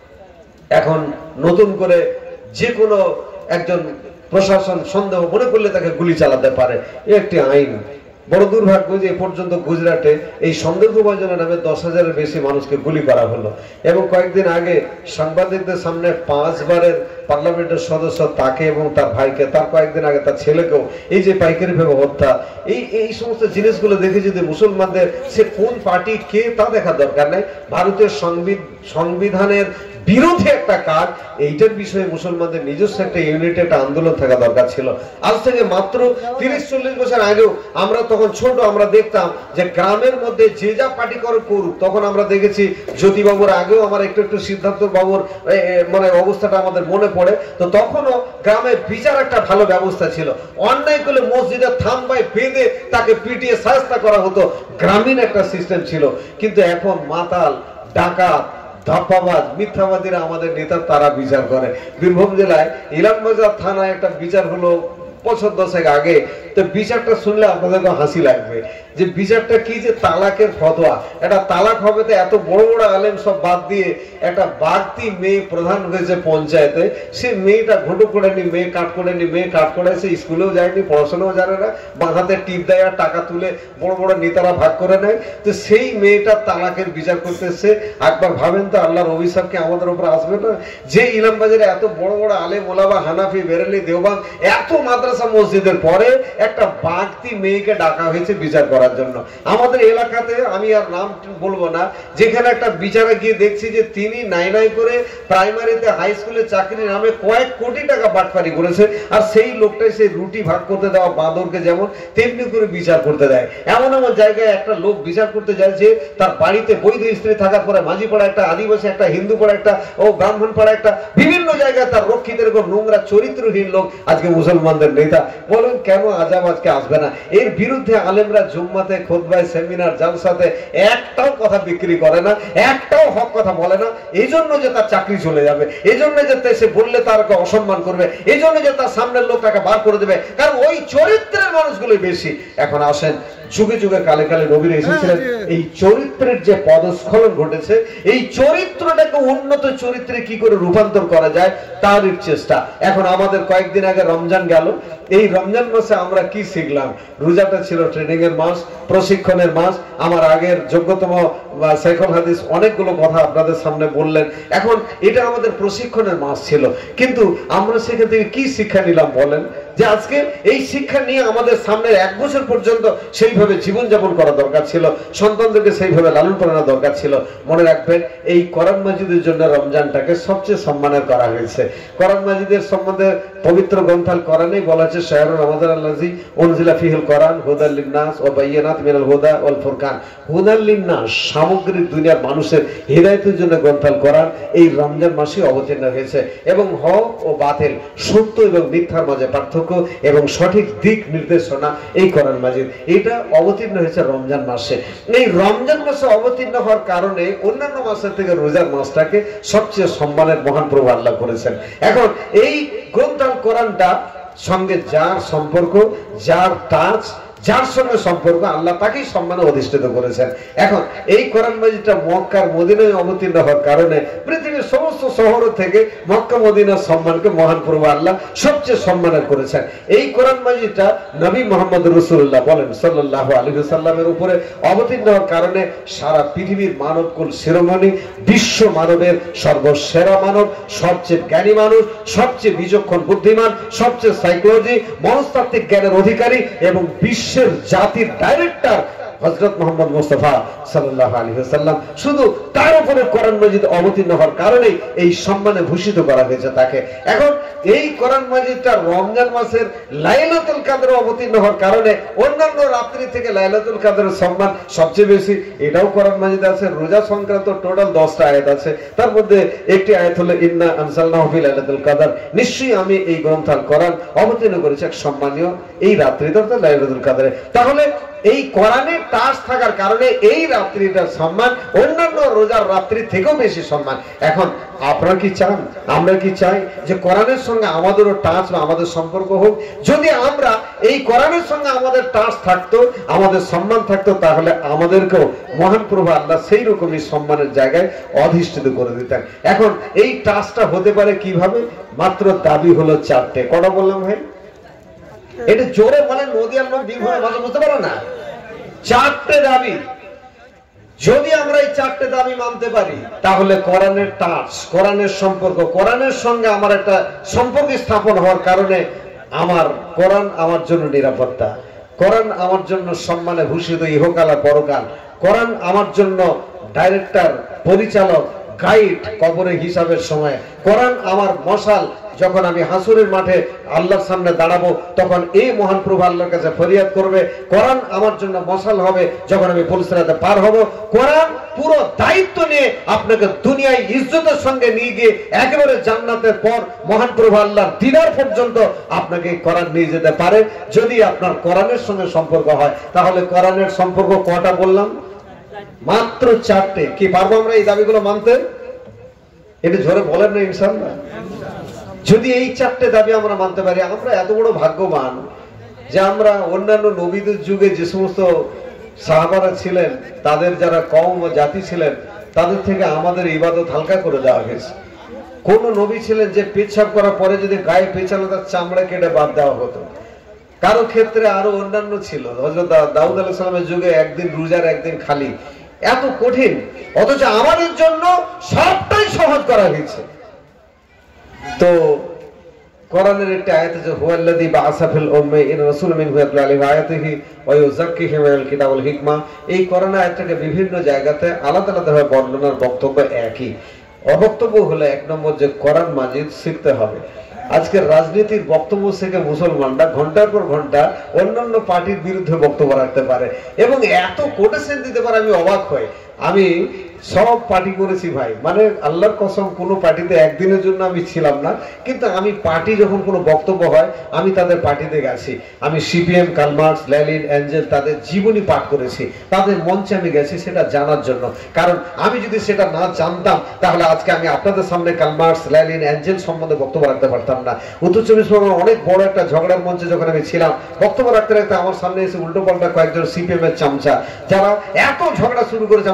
এখন নতুন করে যে কোনো একজন প্রশাসন সন্দেহ মনে করলে তাকে গুলি চালাতে পারে, একটি আইন। বড় দুর্ভাগ্য যে এ পর্যন্ত গুজরাটে এই সন্দেহভাজনের নামে 10,000-এর বেশি মানুষকে গুলি করা হলো, এবং কয়েকদিন আগে সাংবাদিকদের সামনে 5 বারের পার্লামেন্টের সদস্য তাকে এবং তার ভাইকে, তার কয়েকদিন আগে তার ছেলেকেও এই যে পাইকারি ভাবে হত্যা, এই সমস্ত জিনিসগুলো দেখে যদি মুসলমানদের সে কোন পার্টি কে তা দেখা দরকার নাই, ভারতীয় সংবিধানের বিরোধী একটা কাজ, এইটার বিষয়ে মুসলমানদের নিজস্ব একটা ইউনিট, একটা আন্দোলন থাকা দরকার ছিল। আজ থেকে মাত্র 30-40 বছর আগেও আমরা তখন ছোট, আমরা দেখতাম যে গ্রামের মধ্যে যে যা পার্টি করুক, তখন আমরা দেখেছি জ্যোতিবাবুর আগেও আমার একটু সিদ্ধার্থ বাবুর মানে অবস্থাটা আমাদের মনে পড়ে, তো তখনও গ্রামে বিচার একটা ভালো ব্যবস্থা ছিল, অন্যায় করলে মসজিদের থাম্বায় বেঁধে তাকে পিটিয়ে শাস্তি করা হতো, গ্রামীণ একটা সিস্টেম ছিল। কিন্তু এখন মাতাল, ডাকাত, ধাপ্পাবাজ, মিথ্যাবাদীরা আমাদের নেতা, তারা বিচার করে। বীরভূম জেলায় ইলামবাজার থানায় একটা বিচার হলো বছর 10 আগে, তো বিচারটা শুনলে আপনাদেরকে হাসি লাগবে যে বিচারটা কি, যে তালাকের ফতোয়া। এটা তালাক হবে তো এত বড় বড় আলেম সব বাদ দিয়ে একটা বাড়তি মেয়ে প্রধান হয়েছে পঞ্চায়েতে, সে মেয়েটা ঘুটু করেনি, মেয়ে কাট করেনি, মেয়ে কাট করেছে, স্কুলেও যায়নি, পড়াশোনাও জানে না, বাঁধাতে টিপ দেয় আর টাকা তুলে বড় বড় নেতারা ভাগ করে নেয়। তো সেই মেয়েটা তালাকের বিচার করতেছে। একবার ভাবেন তো আল্লাহর অভিশাপ কি আমাদের উপর আসবে না? যে ইলামবাজারে এত বড় বড় আলেম ওলামা, হানাফি, বেরেলি, দেওবান, এত মাদ্রাসা মসজিদের পরে একটা বাড়তি মেয়েকে ডাকা হয়েছে বিচার করার জন্য। আমাদের এলাকাতে আমি আর নাম বলবো না, যেখানে একটা বিচারে গিয়ে দেখছি যে তিনি নাই নাই করে প্রাইমারিতে হাই স্কুলে চাকরি নামে কয়েক কোটি টাকা বাটপারি করেছে, আর সেই লোকটাই সেই রুটি ভাগ করতে দেওয়া বাঁদরকে যেমন তেমনি করে বিচার করতে দেয়। এমন এমন জায়গায় একটা লোক বিচার করতে যায় যে তার বাড়িতে বৈধ স্ত্রী থাকার পরে মাঝি পাড়া একটা, আদিবাসী একটা, হিন্দু পাড়া একটা, ও ব্রাহ্মণ পাড়া একটা, বিভিন্ন জায়গায় তার রক্ষিত এরকম নোংরা চরিত্রহীন লোক আজকে মুসলমানদের নেতা। বলেন কেন আজাব আজকে আসবে না? এর বিরুদ্ধে আলেমরা জুম্মাতে, খুতবায়, সেমিনার, জালসাতে একটাও কথা বিক্রি করে না, একটাও হক কথা বলে না। এই জন্য যে তার চাকরি চলে যাবে, এই জন্য যে সে বললে তারকে অসম্মান করবে, এই জন্য যে তার সামনের লোক তাকে বার করে দেবে, কারণ ওই চরিত্রের মানুষগুলো বেশি। এখন আসেন, যুগে যুগে কালে কালে নবীরা এসেছিলেন, এই চরিত্রের যে পদস্খলন ঘটেছে, এই চরিত্রটাকে উন্নত চরিত্রে কি করে রূপান্তর করা যায় তার চেষ্টা। এখন আমাদের কয়েকদিন আগে রমজান গেল, এই রমজান মাসে আমরা কি শিখলাম? রোজাটা ছিল ট্রেনিং এর মাস, প্রশিক্ষণের মাস। আমার আগের যোগ্যতম সাইকল হাদিস অনেকগুলো কথা আপনাদের সামনে বললেন। এখন এটা আমাদের প্রশিক্ষণের মাস ছিল, কিন্তু আমরা সেখান থেকে কি শিক্ষা নিলাম বলেন? যে আজকে এই শিক্ষা নিয়ে আমাদের সামনে 1 বছর পর্যন্ত সেইভাবে জীবনযাপন করা দরকার ছিল, সন্তানদেরকে সেইভাবে লালন পালনের দরকার ছিল। মনে রাখবেন, এই কোরআন মাজিদের জন্য রমজানটাকে সবচেয়ে সম্মানের করা হয়েছে। কোরআন মাজিদের সম্বন্ধে পবিত্র গ্রন্থাল কোরআনেই বলা হয়েছে, শাহরুর রমাদান আল্লাযী উনজিলা ফীহিল কোরআন হুদাল লিন্নাস ওয়া বায়্যিনাত মিনাল হুদা ওয়াল ফুরকান। হুদাল লিন্নাস, সামগ্রিক দুনিয়ার মানুষের হিদায়াতের জন্য গ্রন্থাল কোরআন এই রমজান মাসে অবতীর্ণ হয়েছে, এবং হক ও বাতিল, সত্য এবং মিথ্যার মাঝে পার্থক্য এবং সঠিক দিক নির্দেশনা এই কোরআন মাজিদ এটা অবতীর্ণ হয়েছে রমজান মাসে। এই রমজান মাসে অবতীর্ণ হওয়ার কারণে অন্যান্য মাসের থেকে রোজার মাসটাকে সবচেয়ে সম্মানের মহান প্রভু আল্লাহ করেছেন। এখন এই গ্রন্থাল কোরআনটা সঙ্গে যার সম্পর্ক, যার টাচ, যার সঙ্গে সম্পর্ক, আল্লাহ তাকেই সম্মানে অধিষ্ঠিত করেছেন। এখন এই কোরআন মাজিদটা মক্কার মদিনায় অবতীর্ণ হওয়ার কারণে পৃথিবীর সমস্ত শহর থেকে মক্কা মদিনার সম্মানকে মহান প্রভু আল্লাহ সবচেয়ে সম্মানের করেছেন। এই কোরআন মাজিদটা নবী মুহাম্মদ রাসূলুল্লাহ বলেন সাল্লাল্লাহু আলাইহি ওয়াসাল্লামের উপরে অবতীর্ণ হওয়ার কারণে সারা পৃথিবীর মানবকুল শিরোমণি, বিশ্ব মানবের সর্বসেরা মানব, সবচেয়ে জ্ঞানী মানুষ, সবচেয়ে বিচক্ষণ বুদ্ধিমান, সবচেয়ে সাইকোলজি মনস্তাত্ত্বিক জ্ঞানের অধিকারী এবং বিশ্বের জাতির ডাইরেক্টর হযরত মুহাম্মদ মুস্তাফা সাল্লাল্লাহু আলাইহি ওয়াসাল্লাম, শুধু তার উপরে কোরআন মাজিদ অবতীর্ণ হওয়ার কারণে এই সম্মানে ভূষিত করা হয়েছে তাকে। এখন এই কোরআন মাজিদটা রমজান মাসের লাইলাতুল কদরে অবতীর্ণ হওয়ার কারণে অন্যান্য রাত্রি থেকে লাইলাতুল কদরের সম্মান সবচেয়ে বেশি। এটাও কোরআন মাজিদে আছে। রোজা সংক্রান্ত টোটাল 10টা আয়াত আছে, তার মধ্যে একটি আয়াত হলো ইন্না আনজালনাহু ফি লাইলাতুল কদর, নিশ্চয়ই আমি এই গ্রন্থাল কোরআন অবতীর্ণ করেছি এক সম্মানীয় এই রাত্রিতে, অর্থাৎ লাইলাতুল কদরে। তাহলে এই কোরআনের টাচ থাকার কারণে এই রাত্রিটার সম্মান অন্যান্য রোজার রাত্রি থেকেও বেশি সম্মান। এখন আপনারা কি চান, আমরা কি চাই যে কোরআনের সঙ্গে আমাদেরও টাচ বা আমাদের সম্পর্ক হোক? যদি আমরা এই কোরআনের সঙ্গে আমাদের টাচ থাকতো, আমাদের সম্মান থাকতো, তাহলে আমাদেরকেও মহান প্রভু আল্লাহ সেই রকমই সম্মানের জায়গায় অধিষ্ঠিত করে দিতেন। এখন এই টাচটা হতে পারে কিভাবে? মাত্র দাবি হলো 4টে। কটা বললাম ভাই? এটা জোরে বলেন, নদিয়ার লোক বিভ্রমে ভাষা বুঝতে পারো না। 4টে দাবি। যদি আমরা এই 4টে দাবি মানতে পারি, তাহলে কোরআনের টাচ, কোরআনের সম্পর্ক, কোরআনের সঙ্গে আমার একটা সম্পর্ক স্থাপন হওয়ার কারণে আমার কোরআন আমার জন্য নিরাপত্তা, কোরআন আমার জন্য সম্মানে ভূষিত ইহকাল আর পরকাল, কোরআন আমার জন্য ডাইরেক্টর, পরিচালক, গাইড কবরে হিসাবের সময়, কোরআন আমার মশাল, যখন আমি হাসুরের মাঠে আল্লাহর সামনে দাঁড়াবো তখন এই মহান প্রভু আল্লাহর কাছে ফরিয়াদ করবে। কোরআন আমার জন্য মশাল হবে যখন আমি পুলিশরাতে পার হব। কোরআন পুরো দায়িত্ব নিয়ে আপনাকে দুনিয়ায় ইজ্জতের সঙ্গে নিয়ে গিয়ে একেবারে জান্নাতের পর মহান প্রভু আল্লাহর দিদার পর্যন্ত আপনাকে কোরআন নিয়ে যেতে পারে, যদি আপনার কোরআনের সঙ্গে সম্পর্ক হয়। তাহলে কোরআনের সম্পর্ক কটা বললাম? মাত্র 4টে। কি পারবো আমরা এই দাবিগুলো মানতে? এটা ঝরে বলেন না ইনশাআল্লাহ? যদি এই চারটে দাবি আমরা মানতে পারি, আমরা এত বড় ভাগ্যবান যে আমরা অন্যান্য নবীদের যুগে যে সমস্ত সাহাবারা ছিলেন, তাদের যারা কওম ও জাতি ছিলেন, তাদের থেকে আমাদের ইবাদত হালকা করে দেওয়া হয়েছে। কোন নবী ছিলেন যে পেচ্ছাপ করার পরে যদি গায়ে পেঁচালো তার চামড়া কেটে বাদ দেওয়া হতো। কারো ক্ষেত্রে আরো অন্যান্য ছিল। হযরত দাউদ আলাইহিস সালামের যুগে একদিন রোজার একদিন খালি, এত কঠিন, অথচ আমাদের জন্য সবটাই সহজ করা হয়েছে। তো কোরআনের একটা আয়াত আছে, হুয়াল্লাযী বাআসা ফিল উম্মিয়িন রাসূলাম মিনহুম ইয়াতলু আলাইহিম আয়াতিহি ওয়া ইউযাক্কিহিম ওয়াল কিতাব ওয়াল হিকমা। এই কোরআন আয়াতটাকে বিভিন্ন জায়গাতে আলাদা আলাদাভাবে বর্ণনার বক্তব্য একই। অবক্তব্য হলো এক নম্বর যে কোরআন মাজিদ শিখতে হবে। আজকের রাজনীতির বক্তব্য থেকে মুসলমানরা ঘন্টার পর ঘন্টা অন্যান্য পার্টির বিরুদ্ধে বক্তব্য রাখতে পারে এবং এত কোটেশন দিতে পারে, আমি অবাক হই। আমি সব পার্টি করেছি ভাই, মানে আল্লাহর কসম কোনো পার্টিতে একদিনের জন্য আমি ছিলাম না, কিন্তু আমি পার্টি যখন কোনো বক্তব্য হয় আমি তাদের পার্টিতে গেছি। আমি CPM, Karl Marx, Lenin, Engels তাদের জীবনী পাঠ করেছি, তাদের মঞ্চে আমি গেছি সেটা জানার জন্য। কারণ আমি যদি সেটা না জানতাম তাহলে আজকে আমি আপনাদের সামনে কার্ল মার্কস, লেনিন, এঞ্জেল সম্বন্ধে বক্তব্য রাখতে পারতাম না। উত্তর চব্বিশ পরগনার অনেক বড় একটা ঝগড়ার মঞ্চে যখন আমি ছিলাম, বক্তব্য রাখতে রাখতে আমার সামনে এসে উল্টো পাল্টা কয়েকজন সিপিএম এর চামচা, যারা এত ঝগড়া শুরু করেছে,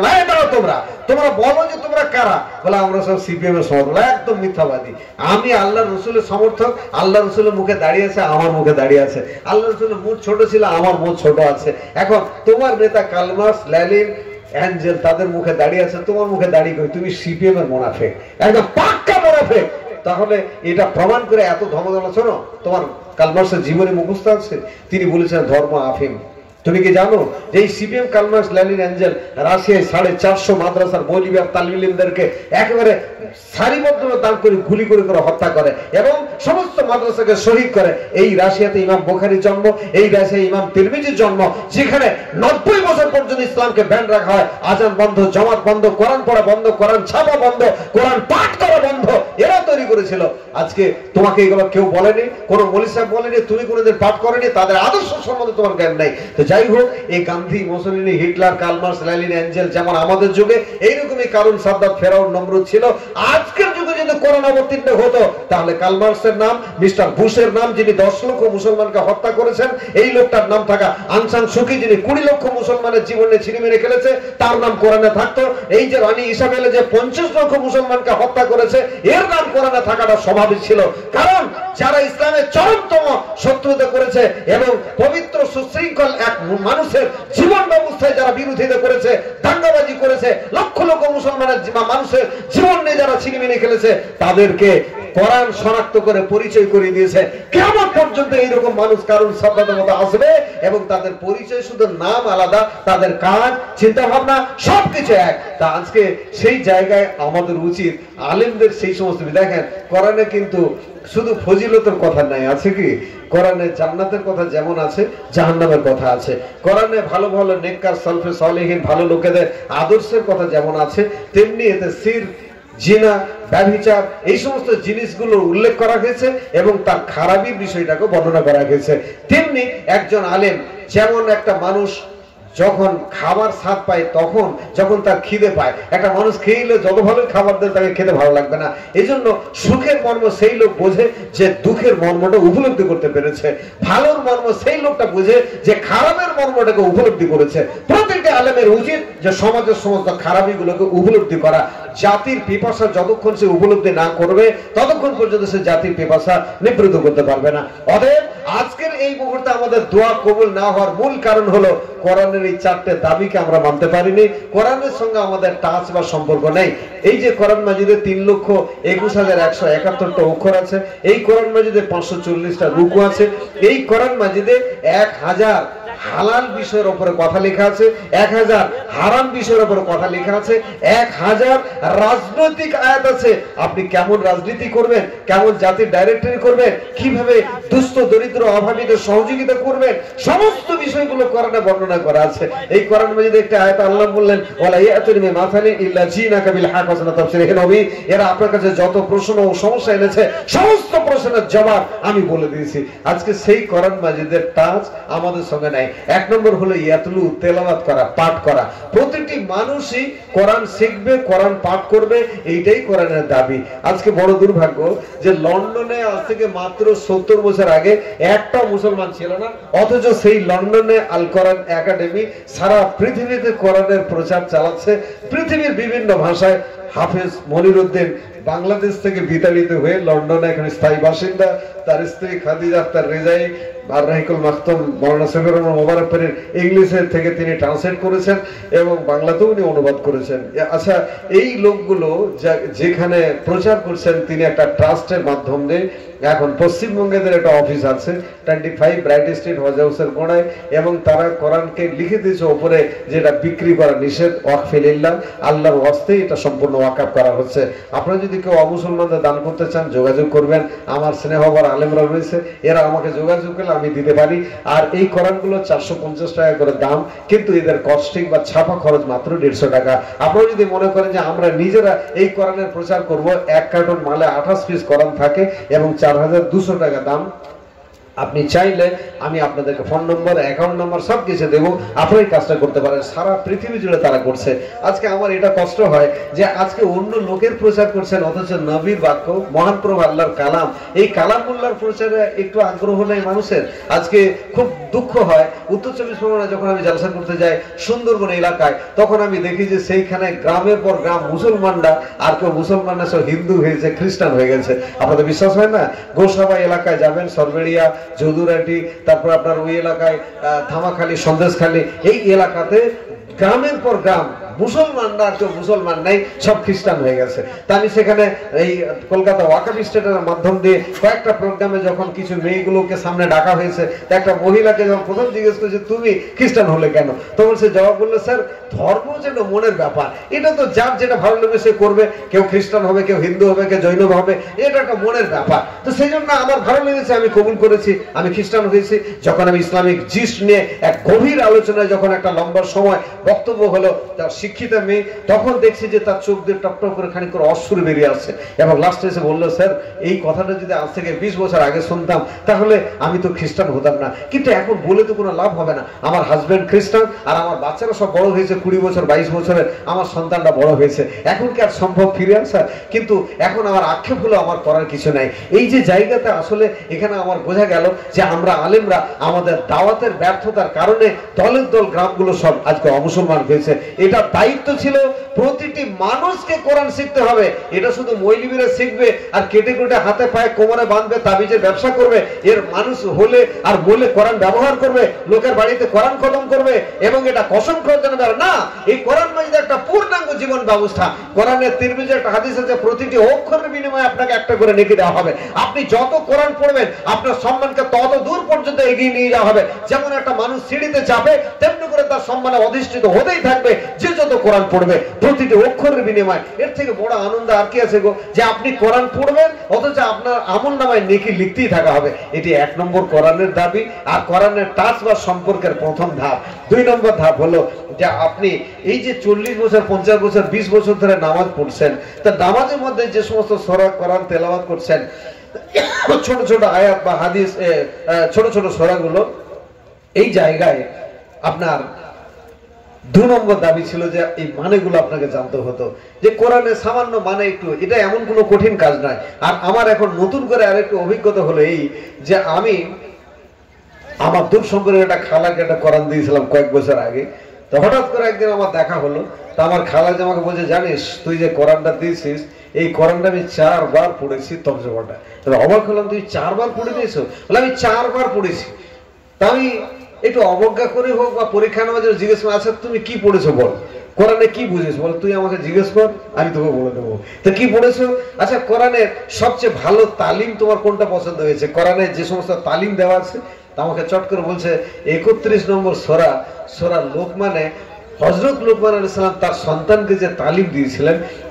তোমরা বলো যে তোমরা কারা, বলে আমরা সব সিপিএম এর সমর্থক। একদম মিথ্যাবাদী। আমি আল্লাহ রসুলের সমর্থক, আল্লাহ রসুলের মুখে দাঁড়িয়ে আছে, আমার মুখে দাঁড়িয়ে আছে। আল্লাহ রসুলের মুখ ছোট ছিল, আমার মুখ ছোট আছে। এখন তোমার নেতা কার্ল মার্কস, লেনিন, এঞ্জেল তাদের মুখে দাঁড়িয়ে আছে, তোমার মুখে দাঁড়িয়ে কই? তুমি সিপিএম এর মুনাফিক, একদম পাক্কা মুনাফিক। তাহলে এটা প্রমাণ করে এত ধমধমা। শোনো, তোমার কার্ল মার্কসের জীবনী মুখস্থ আছে, তিনি বলেছেন ধর্ম আফিম। তুমি কি জানো যে এই CPM, Karl Marx, Lenin, Engels রাশিয়ায় 450 মাদ্রাসার মৌলবী আর তালিম-ইলমদেরকে একেবারে সারিবদ্ধভাবে দাঁড় করে গুলি করে করে হত্যা করে এবং সমস্ত মাদ্রাসাকে শহীদ করে। এই রাশিয়াতে ইমাম বুখারীর জন্ম, এই রাশিয়ায় ইমাম তিরমিজির জন্ম, যেখানে 90 বছর পর্যন্ত ইসলামকে ব্যান রাখা হয়। আজান বন্ধ, জামাত বন্ধ, কোরআন পড়া বন্ধ, কোরআন ছাপা বন্ধ, কোরআন পাঠ করা বন্ধ। এরা তৈরি করেছিল। আজকে তোমাকে এগুলো কেউ বলেনি, কোনো মৌলভী সাহেব বলেনি, তুমি কোনোদিন পাঠ করেনি, তাদের আদর্শ সম্বন্ধে তোমার জ্ঞান নাই। তো যাই হোক, এই Gandhi, Mussolini, Hitler, Karl Marx, Lenin, Engels যেমন আমাদের যুগে এইরকমই কারণ, সাদ্দাত, ফেরাউন, নমরুদ ছিল, আজকের যুগে যদি কোরআন অবতীর্ণ হতো তাহলে কার্ল মার্কসের নাম, মিস্টার বুশের নাম যিনি 10 লক্ষ মুসলমানকে হত্যা করেছেন, এই লোকটার নাম থাকা, আং সান সুকি যিনি 20 লক্ষ মুসলমানের জীবনে ছিনি মেরে খেলেছে, তার নাম কোরআনে থাকতো। এই যে রানী ইসাবেলে যে 50 লক্ষ মুসলমানকে হত্যা করেছে, এর নাম কোরআনে থাকাটা স্বাভাবিক ছিল। কারণ যারা ইসলামের চরমতম শত্রুতা করেছে এবং পবিত্র সুশৃঙ্খল এক মানুষের জীবন ব্যবস্থায় যারা বিরোধিতা করেছে, দাঙ্গাবাজি করেছে, লক্ষ লক্ষ মুসলমানের মানুষের জীবন নিয়ে যারা ছিনিমিনি খেলেছে, তাদেরকে কোরআন শনাক্ত করে পরিচয় করে দিয়েছে। কিয়ামত পর্যন্ত এইরকম মানুষ কারণ সাদ্দাতের মতো আসবে এবং তাদের পরিচয় শুধু নাম আলাদা, তাদের কাজ, চিন্তা ভাবনা সবকিছু এক। তা আজকে সেই জায়গায় আমাদের উচিত আলেমদের সেই সমস্ত, দেখেন কোরআনে কিন্তু শুধু ফজিলতের কথা নাই, আছে কি? কোরআনে জান্নাতের কথা যেমন আছে, জাহান্নামের কথা আছে। কোরআনে ভালো ভালো নেককার, সালফে সালেহীন ভালো লোকেদের আদর্শের কথা যেমন আছে, তেমনি এতে সির, জিনা, ব্যভিচার এই সমস্ত জিনিসগুলোর উল্লেখ করা হয়েছে এবং তার খারাপির বিষয়টাকে বর্ণনা করা হয়েছে। তেমনি একজন আলেম, যেমন একটা মানুষ যখন খাবার স্বাদ পায়, তখন যখন তার খিদে পায়, একটা মানুষ খেয়ে যত ভালো খাবার দেয় তাকে খেতে ভালো লাগবে না। এই জন্য সুখের মর্ম সেই লোক বোঝে যে দুঃখের মর্মটা উপলব্ধি করতে পেরেছে, ভালোর মর্ম সেই লোকটা বোঝে যে খারাপের মর্মটাকে উপলব্ধি করেছে। প্রত্যেকটা আলেমের উচিত যে সমাজের সমস্ত খারাপিগুলোকে উপলব্ধি করা। জাতির পিপাসা যতক্ষণ সে উপলব্ধি না করবে ততক্ষণ পর্যন্ত সে জাতির পিপাসা নিবৃত্ত করতে পারবে না। অতএব আজকের এই মুহূর্তে আমাদের দোয়া কবুল না হওয়ার মূল কারণ হলো কোরআনের এই 4টে দাবিকে আমরা মানতে পারিনি। কোরআনের সঙ্গে আমাদের টাচ বা সম্পর্ক নেই। এই যে কোরআন মাজিদে 3,21,171টা অক্ষর আছে, এই কোরআন মাজিদে 540টা রুকু আছে, এই কোরআন মাজিদে 1000 হালাল বিষয়ের উপরে কথা লেখা আছে, 1000 হারাম বিষয়ের উপরে কথা লেখা আছে, 1000 রাজনৈতিক আয়াত আছে। আপনি কেমন রাজনীতি করবেন, কেমন জাতির ডাইরেক্টরি করবেন, কিভাবে দুস্থ দরিদ্র অভাবীদের সহযোগিতা করবেন, সমস্ত বিষয়গুলো কোরআনে বর্ণনা করা আছে। এই কোরআন মাজিদে একটা আয়াত আল্লাহ বললেন, ওয়ালা ইয়াতুনি মাসালি ইল্লা জিনাকা বিল হক ওয়া তাফসীর। হে নবী, এরা আপনার কাছে যত প্রশ্ন ও সমস্যা এনেছে সমস্ত প্রশ্নের জবাব আমি বলে দিয়েছি। আজকে সেই কোরআন মাজিদের টাচ আমাদের সঙ্গে নাই। এক নম্বর হলো ইয়াতলু, তেলাওয়াত করা, পাঠ করা। প্রতিটি মানুষই কোরআন শিখবে, কোরআন পাঠ করবে, এইটাই কোরআনের দাবি। আজকে বড় দুর্ভাগ্য যে লন্ডনে আজ থেকে মাত্র 70 বছর আগে একটা মুসলমান ছিল না, অথচ সেই লন্ডনে আল কোরআন একাডেমি সারা পৃথিবীতে কোরআনের প্রচার চালাচ্ছে। পৃথিবীর বিভিন্ন ভাষায় হাফেজ মনিরউদ্দিন বাংলাদেশ থেকে বিতাড়িত হয়ে লন্ডনে এখানে স্থায়ী বাসিন্দা। তার স্ত্রী খাদিজা আক্তার রেজাই আর রাহিকুল মাখতুম মাওলানা সফিউর রহমান মোবারকপুরের ইংলিশের থেকে তিনি ট্রান্সলেট করেছেন এবং বাংলাতেও উনি অনুবাদ করেছেন। আচ্ছা, এই লোকগুলো যেখানে প্রচার করছেন তিনি একটা ট্রাস্টের মাধ্যমে, এখন পশ্চিমবঙ্গের একটা অফিস আছে 25 ব্রাইট স্ট্রিট হজ হাউসের গোড়ায়, এবং তারা কোরআনকে লিখে দিয়েছে ওপরে যেটা বিক্রি করা নিষেধ, ওয়াকফে লিল্লাহ, আল্লাহর ওয়াস্তে এটা সম্পূর্ণ ওয়াকফ করা হচ্ছে। আপনারা যদি কেউ অমুসলমানদের দান করতে চান যোগাযোগ করবেন, আমার স্নেহবর আলেমরা রয়েছে, এরা আমাকে যোগাযোগ করলে আমি দিতে পারি। আর এই কোরআনগুলো 450 টাকা করে দাম, কিন্তু এদের কস্টিং বা ছাপা খরচ মাত্র 150 টাকা। আপনারা যদি মনে করেন যে আমরা নিজেরা এই কোরআনের প্রচার করব, এক কার্টন মালে 28 পিস কোরআন থাকে এবং 4200 টাকা দাম। আপনি চাইলে আমি আপনাদেরকে ফোন নম্বর, অ্যাকাউন্ট নাম্বার সব কিছু দেবো, আপনারা এই কাজটা করতে পারেন। সারা পৃথিবী জুড়ে তারা করছে। আজকে আমার এটা কষ্ট হয় যে আজকে অন্য লোকের প্রচার করছেন, অথচ নবীর বাক্য, মহান প্রভু আল্লাহর কালাম, এই কালামুল্লাহর প্রচারে একটু আগ্রহ নেই মানুষের। আজকে খুব দুঃখ হয়, উত্তর 24 পরগনা যখন আমি জলসা করতে যাই সুন্দরবন এলাকায়, তখন আমি দেখি যে সেইখানে গ্রামের পর গ্রাম মুসলমানরা, আর কেউ মুসলমানরা সব হিন্দু হয়েছে, খ্রিস্টান হয়ে গেছে। আপনাদের বিশ্বাস হয় না? গোসাবা এলাকায় যাবেন, সরবেড়িয়া, যদুরাটি, তারপর আপনার ওই এলাকায় ধামাখালি, সন্দেশখালী, এই এলাকাতে গ্রামের পর গ্রাম মুসলমানরা, আর কেউ মুসলমান নাই, সব খ্রিস্টান হয়ে গেছে। তা আমি সেখানে এই কলকাতা ওয়াকফ স্টেটের মাধ্যম দিয়ে কয়েকটা প্রোগ্রামে যখন কিছু মেয়েগুলোকে সামনে ডাকা হয়েছে, একটা মহিলাকে যখন প্রথম জিজ্ঞেস করেছে তুমি খ্রিস্টান হলে কেন, তখন সে জবাব বললো, স্যার ধর্ম যেন মনের ব্যাপার, এটা তো যার যেটা ভালো লাগবে সে করবে, কেউ খ্রিস্টান হবে, কেউ হিন্দু হবে, কেউ জৈন হবে, এটা একটা মনের ব্যাপার। তো সেই জন্য আমার ভালো লেগেছে, আমি কবুল করেছি, আমি খ্রিস্টান হয়েছি। যখন আমি ইসলামিক জিস্ট নিয়ে এক গভীর আলোচনায় যখন একটা লম্বা সময় বক্তব্য হলো, তার শিক্ষিত মেয়ে, তখন দেখছি যে তার চোখ দিয়ে টপ টপ করে খানিক করে অশ্রু বেরিয়ে আসছে, এবং লাস্টে এসে বললো, স্যার এই কথাটা যদি আজ থেকে 20 বছর আগে শুনতাম তাহলে আমি তো খ্রিস্টান হতাম না, কিন্তু এখন বলে তো কোনো লাভ হবে না। আমার হাজবেন্ড খ্রিস্টান, আর আমার বাচ্চারা সব বড় হয়েছে, 20 বছর 22 বছরের, আমার সন্তানরা বড় হয়েছে, এখন কি আর সম্ভব ফিরে আসা? কিন্তু এখন আমার আক্ষেপ হলো আমার করার কিছু নাই। এই যে জায়গাতে আসলে এখানে আমার বোঝা গেল যে আমরা আলেমরা আমাদের দাওয়াতের ব্যর্থতার কারণে দলের দল গ্রামগুলো সব আজকে অমুসলমান হয়েছে। এটা দায়িত্ব ছিল প্রতিটি মানুষকে কোরআন শিখতে হবে। এটা শুধু মৌলবীরা শিখবে আর কেটে কেটে হাতে পায়ে কোমরে বাঁধবে, তাবিজের ব্যবসা করবে, এর মানুষ হলে আর বলে কোরআন ব্যবহার করবে, লোকের বাড়িতে কোরআন খতম করবে এবং এটা কসম খাওয়ার জন্য না। এই কোরআন মাজিদ একটা পূর্ণাঙ্গ জীবন ব্যবস্থা। কোরআনের তিরমিজে একটা হাদিস আছে, প্রতিটি অক্ষরের বিনিময়ে আপনাকে একটা করে নেকি দেওয়া হবে। আপনি যত কোরআন পড়বেন আপনার সম্মানকে তত দূর পর্যন্ত এগিয়ে নিয়ে যাওয়া হবে। যেমন একটা মানুষ সিঁড়িতে চাপে, তেমনি করে তার সম্মানে অধিষ্ঠিত হতেই থাকবে যে যত কোরআন পড়বে, প্রতিটি অক্ষরের বিনিময়। এর থেকে বড় আনন্দ আর কি আছে গো, যে আপনি কোরআন পড়বেন অথচ আপনার আমল নামায় নেকি লিখতেই থাকা হবে। এটি 1 নম্বর কোরআনের দাবি। আর কোরআনের টাচ বা সম্পর্কের প্রথম ধাপ। 2 নম্বর ধাপ হলো যে আপনি এই যে 40 বছর 50 বছর 20 বছর ধরে নামাজ পড়ছেন, তা নামাজের মধ্যে যে সমস্ত সূরা কোরআন তেলাওয়াত করছেন, ছোট ছোট আয়াত বা হাদিস, ছোট ছোট সূরাগুলো, এই জায়গায় আপনার 2 নম্বর দাবি ছিল যে এই মানেগুলো আপনাকে জানতে হতো, যে কোরআনের সামান্য মানে একটু, এটা এমন কোনো কঠিন কাজ নয়। আর আমার এখন নতুন করে আরেকটু অভিজ্ঞতা হলো এই, যে আমি আমার দূর সম্পর্কে একটা খালাকে একটা কোরআন দিয়েছিলাম কয়েক বছর আগে। তো হঠাৎ করে একদিন আমার দেখা হলো, তা আমার খালা যে আমাকে বলছে, জানিস তুই যে কোরআনটা দিয়েছিস, এই কোরআনটা আমি 4 বার পড়েছি তর্জমাটা। তবে অবাক হলাম, তুই 4 বার পড়ে দিয়েছো? বলে আমি 4 বার পড়েছি। তা আমি একটু অবজ্ঞা করে হোক বা পরীক্ষা নেওয়ার জন্য জিজ্ঞেস করে, আচ্ছা তুমি কি পড়েছো বল, কোরআনে কি বুঝেছো বল, তুই আমাকে জিজ্ঞেস কর, আমি তোকে বলে দেবো। তো কি পড়েছো? আচ্ছা কোরআনের সবচেয়ে ভালো তালিম তোমার কোনটা পছন্দ হয়েছে? কোরআনের যে সমস্ত তালিম দেওয়া আছে, তা আমাকে চট করে বলছে 31 নম্বর সূরা, সূরা লোকমানে হযরত লোকমান আলাইহিস সালাম তার সন্তানকে যে তালিম দিয়েছিলেন,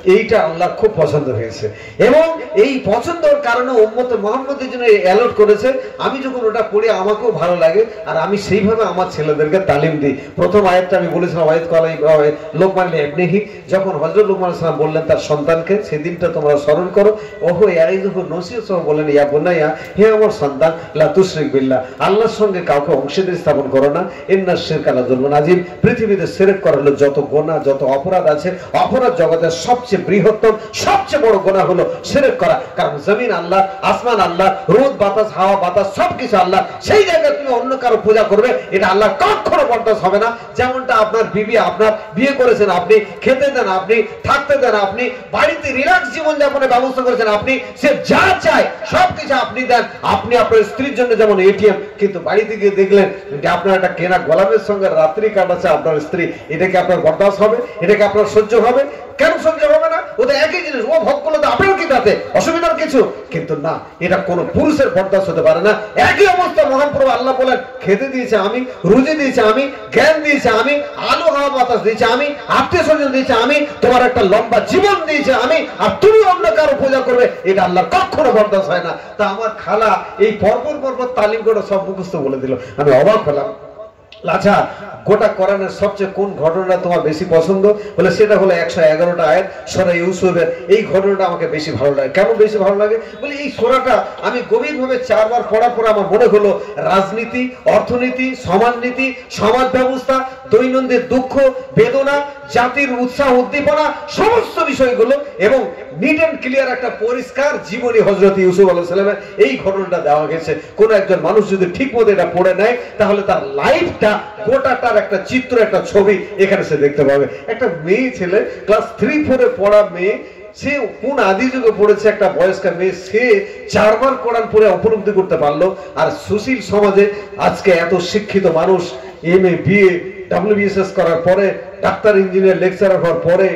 এইটা আল্লাহ খুব পছন্দ হয়েছে এবং এই পছন্দের কারণে উম্মতে মুহাম্মদের জন্য অ্যালট করেছে। আমি যখন ওটা পড়ি আমাকেও ভালো লাগে আর আমি সেইভাবে আমার ছেলেদেরকে তালিম দিই। প্রথম আয়াতটা আমি বলেছিলাম ওয়াইদ ক্বালা লোকমান লিইবনিহি, যখন হযরত লোকমান আলাইহিস সালাম বললেন তার সন্তানকে, সেদিনটা তোমরা স্মরণ করো। ওহো ইয়াইযুহু নসিহত সহ বলেন ইয়া বুনাইয়া, হে আমার সন্তান, লা তুশরিক বিল্লাহ, আল্লাহর সঙ্গে কাউকে অংশীদার স্থাপন করো না। ইন্নাশ শিরকা লাযুলমুন আযীম, পৃথিবীতে শিরক করা হলো যত গুনাহ যত অপরাধ আছে, অপরাধ জগতের সবচেয়ে বৃহত্তম সবচেয়ে বড় গুনাহ হলো শিরক করা। কারণ জমিন আল্লাহ, আসমান আল্লাহ, রোদ বাতাস হাওয়া বাতাস সবকিছু আল্লাহ। সেই জায়গায় তুমি অন্য কারো পূজা করবে, এটা আল্লাহ কখনো বরদাস্ত হবে না। যেমনটা আপনার বিবি, আপনার বিয়ে করেছেন আপনি, খেতে দেন আপনি, থাকতে দেন আপনি, বাড়িতে রিল্যাক্স জীবন যাপনের ব্যবস্থা করেছেন আপনি, সে যা চায় সবকিছু আপনি দেন। আপনি আপনার স্ত্রীর জন্য যেমন এটিএম, কিন্তু বাড়িতে গিয়ে দেখলেন যে আপনার একটা কেনা গোলামের সঙ্গে রাত্রি কাটাচ্ছে আপনার স্ত্রী, এটা কি আপনার বরদাস্ত হবে? এটা কি আপনার সহ্য হবে? কেন সহ্য হবে না? ও তো একই জিনিস, ও ভোগ করলে তো আপনার কি তাতে অসুবিধার কিছু? কিন্তু না, এটা কোন পুরুষের বরদাস্ত হতে পারে না। একই অবস্থা মহান প্রভু আল্লাহ বলেন, খেতে দিয়েছে আমি, রুজি দিয়েছে আমি, জ্ঞান দিয়েছে আমি, আলো হাওয়া বাতাস দিয়েছে আমি, আত্মীয় স্বজন দিয়েছে আমি, তোমার একটা লম্বা জীবন দিয়েছে আমি, আর তুমি অন্য কারো পূজা করবে, এটা আল্লাহ কখনো বরদাস্ত হয় না। তা আমার খালা এই পরপর তালিম করে সব মুখস্থ বলে দিল। আমি অবাক হলাম। আচ্ছা, গোটা কোরআনের সবচেয়ে কোন ঘটনাটা তোমার বেশি পছন্দ? বলে সেটা হলো 111টা আয়াত সূরা ইউসুফের। এই ঘটনাটা আমাকে বেশি ভালো লাগে। কেন বেশি ভালো লাগে? বলে এই সূরাটা আমি গভীরভাবে 4 বার পড়ার পর আমার মনে হলো রাজনীতি, অর্থনীতি, সমাজনীতি, সমাজ ব্যবস্থা, দৈনন্দিন দুঃখ বেদনা, জাতির উৎসাহ উদ্দীপনা, সমস্ত বিষয়গুলো এবং নিট এন্ড ক্লিয়ার একটা পরিষ্কার জীবনী হযরত ইউসুফ আলাইহিস সালামের এই ঘটনাটা দেওয়া গেছে। কোন একজন মানুষ যদি ঠিকমতো এটা পড়ে নেয় তাহলে তার লাইফটা গোটাটার একটা চিত্র, একটা ছবি এখানে সে দেখতে পাবে। একটা মেয়ে ছেলে, ক্লাস 3-4 এ পড়া মেয়ে, সে কোন আদি যুগে পড়েছে, একটা বয়স্কা মেয়ে, সে 4 বার কোরআন পড়ে উপলব্ধি করতে পারলো। আর সুশীল সমাজে আজকে এত শিক্ষিত মানুষ, এমএ বিএ WBSS করার পরে, ডাক্তার ইঞ্জিনিয়ার লেকচারার হওয়ার পরে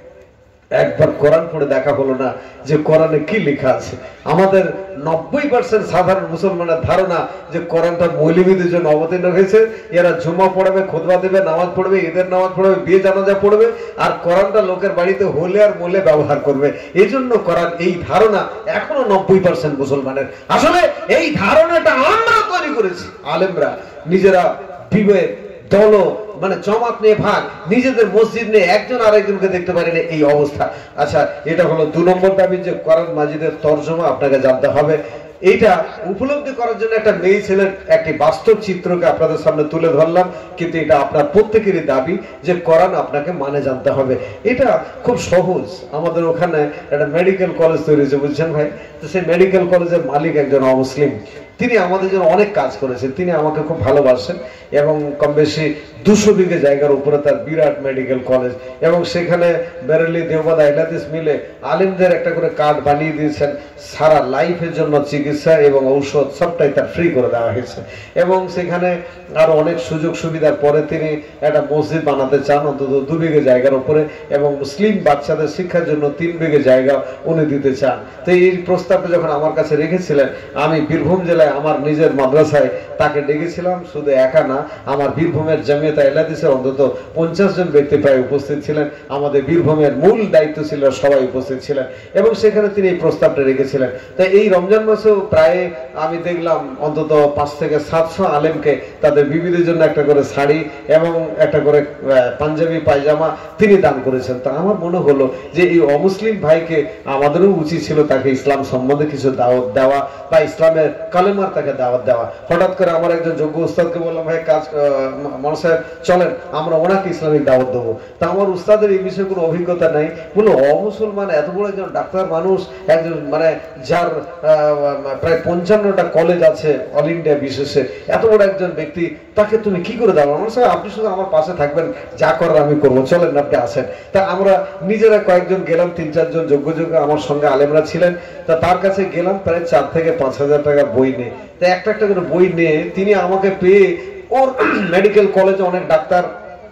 একবার কোরআন পড়ে দেখা হলো না যে কোরআনে কি লেখা আছে। আমাদের 90% সাধারণ মুসলমানের ধারণা যে কোরআনটা মৌলবীদের জন্য অবতীর্ণ হয়েছে, এরা জুমা পড়াবে, খুতবা দেবে, নামাজ পড়বে, ঈদের নামাজ পড়বে, বিয়ে জানাজা পড়বে, আর কোরআনটা লোকের বাড়িতে হলে আর মোলে ব্যবহার করবে। এই জন্য কোরআন, এই ধারণা এখনো 90% মুসলমানের। আসলে এই ধারণাটা আমরা তৈরি করেছি, আলেমরা নিজেরা বিবেক দল মানে জমাত নিয়ে ভাগ, নিজেদের মসজিদ নিয়ে একজন আরেকজনকে দেখতে পারি না, এই অবস্থা। আচ্ছা, এটা হলো 2 নম্বর দাবি যে কোরআন মাজিদের তরজমা আপনাকে জানতে হবে। এইটা উপলব্ধি করার জন্য একটা মেয়ে ছেলের একটি বাস্তব চিত্রকে আপনাদের সামনে তুলে ধরলাম, কিন্তু এটা আপনার প্রত্যেকেরই দাবি যে কোরআন আপনাকে মানে জানতে হবে। এটা খুব সহজ। আমাদের ওখানে একটা মেডিকেল কলেজ তৈরি হয়েছে, বুঝছেন ভাই? তো সেই মেডিকেল কলেজের মালিক একজন অমুসলিম, তিনি আমাদের জন্য অনেক কাজ করেছেন, তিনি আমাকে খুব ভালোবাসেন এবং কম বেশি 200 বিঘে জায়গার উপরে তার বিরাট মেডিকেল কলেজ, এবং সেখানে বেরেলি দেওবাদ আহলাদিস মিলে আলেমদের একটা করে কার্ড বানিয়ে দিয়েছেন। সারা লাইফের জন্য চিকিৎসা এবং ঔষধ সবটাই তার ফ্রি করে দেওয়া হয়েছে। এবং সেখানে আরো অনেক সুযোগ সুবিধার পরে তিনি একটা মসজিদ বানাতে চান অন্তত 2 বিঘে জায়গার উপরে, এবং মুসলিম বাচ্চাদের শিক্ষার জন্য 3 বিঘে জায়গা উনি দিতে চান। তো এই প্রস্তাবটা যখন আমার কাছে রেখেছিলেন, আমি বীরভূম জেলায় আমার নিজের মাদ্রাসায় তাকে ডেকেছিলাম। শুধু একা না, আমার বীরভূমের জামিয়াত আহলাদিসের অন্তত 50 জন ব্যক্তি প্রায় উপস্থিত ছিলেন। আমাদের বীরভূমের মূল দায়িত্ব ছিল সবাই উপস্থিত ছিলেন, এবং সেখানে তিনি এই প্রস্তাবটা রেখেছিলেন। তাই এই রমজান মাসেও প্রায় আমি দেখলাম অন্তত 5 থেকে 700 আলেমকে তাদের বিবিদের জন্য একটা করে শাড়ি এবং একটা করে পাঞ্জাবি পায়জামা তিনি দান করেছেন। তা আমার মনে হলো যে এই অমুসলিম ভাইকে আমাদেরও উচিত ছিল তাকে ইসলাম সম্বন্ধে কিছু দাওয়াত দেওয়া বা ইসলামের কালেমার তাকে দাওয়াত দেওয়া। হঠাৎ করে আমার একজন যোগ্য উস্তাদকে বললাম, ভাই কাজ মানুষ চলেন আমরা ওনাকে ইসলামিক দাওয়াত দেবো। তা আমার উস্তাদের এই বিষয়ে কোনো অভিজ্ঞতা নাই। বললো অমুসলমান এত বড় একজন ডাক্তার মানুষ, একজন মানে যার প্রায় 55টা কলেজ আছে অল ইন্ডিয়া বিশেষে, এত বড় একজন ব্যক্তি, তাকে তুমি কি করে দাও? আমার স্যার আপনি শুধু আমার পাশে থাকবেন, যা করার আমি করবো, চলেন আপনি আসেন। তা আমরা নিজেরা কয়েকজন গেলাম, 3-4 জন যোগ্য আমার সঙ্গে আলেমরা ছিলেন। তা তার কাছে গেলাম প্রায় 4 থেকে 5,000 টাকা বই নিয়ে। তা একটা করে বই নিয়ে তিনি আমাকে পেয়ে, ওর মেডিকেল কলেজে অনেক ডাক্তার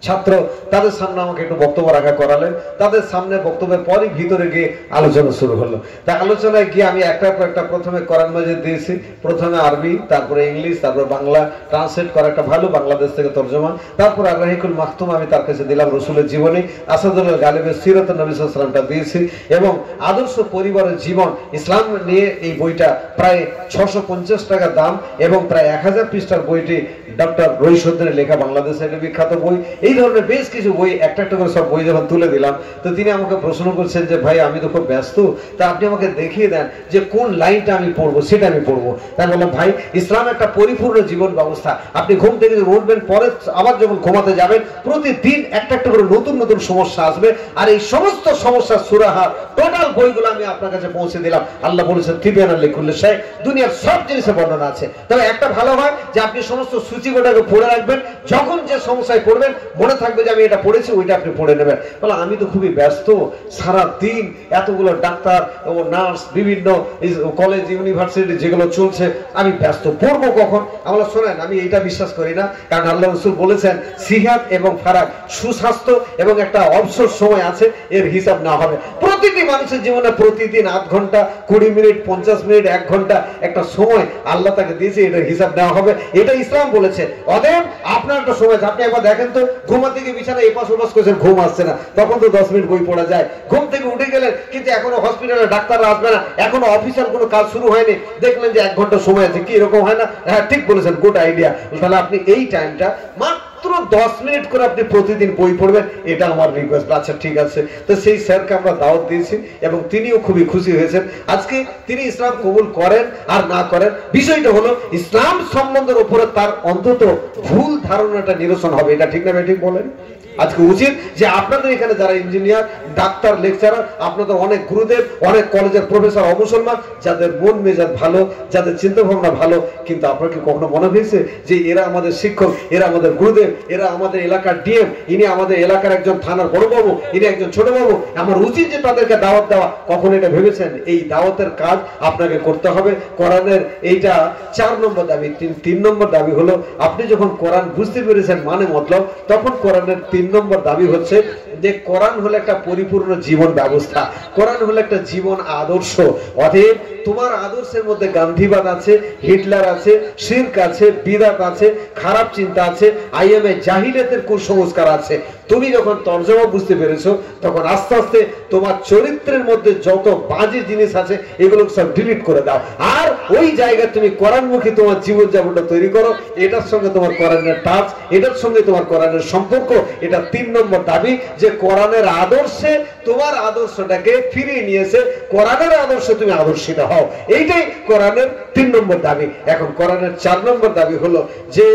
ছাত্র, তাদের সামনে আমাকে একটু বক্তব্য রাখা করালেন। তাদের সামনে বক্তব্যের পরই ভিতরে গিয়ে আলোচনা শুরু হলো। তা আলোচনায় গিয়ে আমি একটা প্রথমে কোরআন মাজিদ দিয়েছি, প্রথমে আরবি, তারপরে ইংলিশ, তারপরে বাংলা ট্রান্সলেট করা একটা ভালো বাংলাদেশ থেকে তর্জমা, তারপর আর-রাহিকুল মাখতুম আমি তার কাছে দিলাম রসুলের জীবনী, আসাদুল্লাহ গালিবের সিরাত নবী সাল্লাল্লাহু আলাইহি ওয়াসাল্লামটা দিয়েছি, এবং আদর্শ পরিবারের জীবন ইসলাম নিয়ে এই বইটা প্রায় 650 টাকা দাম এবং প্রায় 1000 পৃষ্ঠার বইটি ডক্টর রহিসুদ্দিনের লেখা, বাংলাদেশের বিখ্যাত বই। এই ধরনের বেশ কিছু বই একটা করে সব বই যখন তুলে দিলাম, তো তিনি আমাকে প্রশ্ন করছেন যে ভাই আমি তো খুব ব্যস্ত, তা আপনি আমাকে দেখিয়ে দেন যে কোন লাইনটা আমি পড়বো, সেটা আমি পড়বো। তাই বললাম ভাই, ইসলাম একটা পরিপূর্ণ জীবন ব্যবস্থা। আপনি ঘুম থেকে উঠবেন, পরে আবার যখন ঘুমাতে যাবেন, প্রতিদিন একটা করে নতুন সমস্যা আসবে, আর এই সমস্ত সমস্যার সুরাহা টোটাল বইগুলো আমি আপনার কাছে পৌঁছে দিলাম। আল্লাহ বলেছেন তিবিয়ানাল লিকুল্লি শাই, দুনিয়ার সব জিনিসের বর্ণনা আছে। তবে একটা ভালো হয় যে আপনি সমস্ত সূচিগুলোকে পড়ে রাখবেন, যখন যে সমস্যায় পড়বেন মনে থাকবে যে আমি এটা পড়েছি, ওইটা আপনি পড়ে নেবেন। বলে আমি তো খুবই ব্যস্ত, সারা দিন এতগুলো ডাক্তার ও নার্স, বিভিন্ন কলেজ ইউনিভার্সিটি যেগুলো চলছে, আমি ব্যস্ত, পড়বো কখন? আমরা শোনেন, আমি এইটা বিশ্বাস করি না, কারণ আল্লাহ রাসূল বলেছেন সিহাত এবং ফারাক, সুস্বাস্থ্য এবং একটা অবসর সময় আছে, এর হিসাব না হবে। প্রতিটি মানুষের জীবনে প্রতিদিন 8 ঘন্টা, 20 মিনিট, 50 মিনিট, 1 ঘন্টা একটা সময় আল্লাহ তাকে দিয়েছে, এটার হিসাব নেওয়া হবে। এটা ইসলাম বলেছে। অতএব আপনার একটা সময়, আপনি একবার দেখেন তো, ঘুমাতে গিয়ে বিছানায় এপাশ ওপাশ করেছেন, ঘুম আসছে না, তখন তো 10 মিনিট বই পড়া যায়। ঘুম থেকে উঠে গেলেন, কিন্তু এখনো হসপিটালে ডাক্তাররা আসবে না, এখনো অফিসিয়াল কোনো কাজ শুরু হয়নি, দেখলেন যে 1 ঘন্টা সময় আছে, কি এরকম হয় না? হ্যাঁ ঠিক বলেছেন, গুড আইডিয়া। তাহলে আপনি এই টাইমটা মাত্র 10 মিনিট করে আপনি প্রতিদিন বই পড়বেন, এটা আমার রিকোয়েস্ট। আচ্ছা ঠিক আছে। তো সেই স্যারকে আমরা দাওয়াত দিয়েছি এবং তিনিও খুবই খুশি হয়েছেন। আজকে তিনি ইসলাম কবুল করেন আর না করেন, বিষয়টা হলো ইসলাম সম্বন্ধের উপরে তার অন্তত ভুল ধারণাটা নিরসন হবে। এটা ঠিক না ভাই? ঠিক বলেন। আজকে উচিত যে আপনাদের এখানে যারা ইঞ্জিনিয়ার, ডাক্তার, লেকচারার, আপনাদের অনেক গুরুদেব, অনেক কলেজের প্রফেসর অমুসলমান, যাদের মন মেজাজ ভালো, যাদের চিন্তা ভাবনা ভালো, কিন্তু আপনার কি কখনো মনে হয়েছে যে এরা আমাদের শিক্ষক, এরা আমাদের গুরুদেব, এরা আমাদের এলাকার ডিএম, ইনি আমাদের এলাকার একজন থানার বড়বাবু, ইনি একজন ছোট বাবু, আমার উচিত যে তাদেরকে দাওয়াত দেওয়া? কখন এটা ভেবেছেন? এই দাওয়াতের কাজ আপনাকে করতে হবে। কোরআনের এইটা 4 নম্বর দাবি। 3 নম্বর দাবি হলো, আপনি যখন কোরআন বুঝতে পেরেছেন মানে মতলব, তখন কোরআনের 3 নম্বর দাবি হচ্ছে যে কোরআন হলো একটা পরিপূর্ণ জীবন ব্যবস্থা, কোরআন হলো একটা জীবন আদর্শ। অতএব তোমার আদর্শের মধ্যে গান্ধীবাদ আছে, হিটলার আছে, শিরক আছে, বিদআত আছে, খারাপ চিন্তা আছে, আইএমএ জাহিলিয়াতের কুসংস্কার আছে। তুমি যখন তরজমা বুঝতে পেরেছো, তখন আস্তে আস্তে তোমার চরিত্রের মধ্যে যত বাজে জিনিস আছে এগুলো সব ডিলিট করে দাও, আর ওই জায়গায় তুমি কোরআনমুখী তোমার জীবনযাপনটা তৈরি করো। এটার সঙ্গে তোমার কোরআনের টাচ, এটার সঙ্গে তোমার কোরআনের সম্পর্ক। এটা 3 নম্বর দাবি, যে কোরআনের আদর্শে তোমার আদর্শটাকে ফিরিয়ে নিয়েছে, কোরআনের আদর্শে তুমি আদর্শিত হও। এইটাই কোরআনের 3 নম্বর দাবি। এখন কোরআনের 4 নম্বর দাবি হলো যে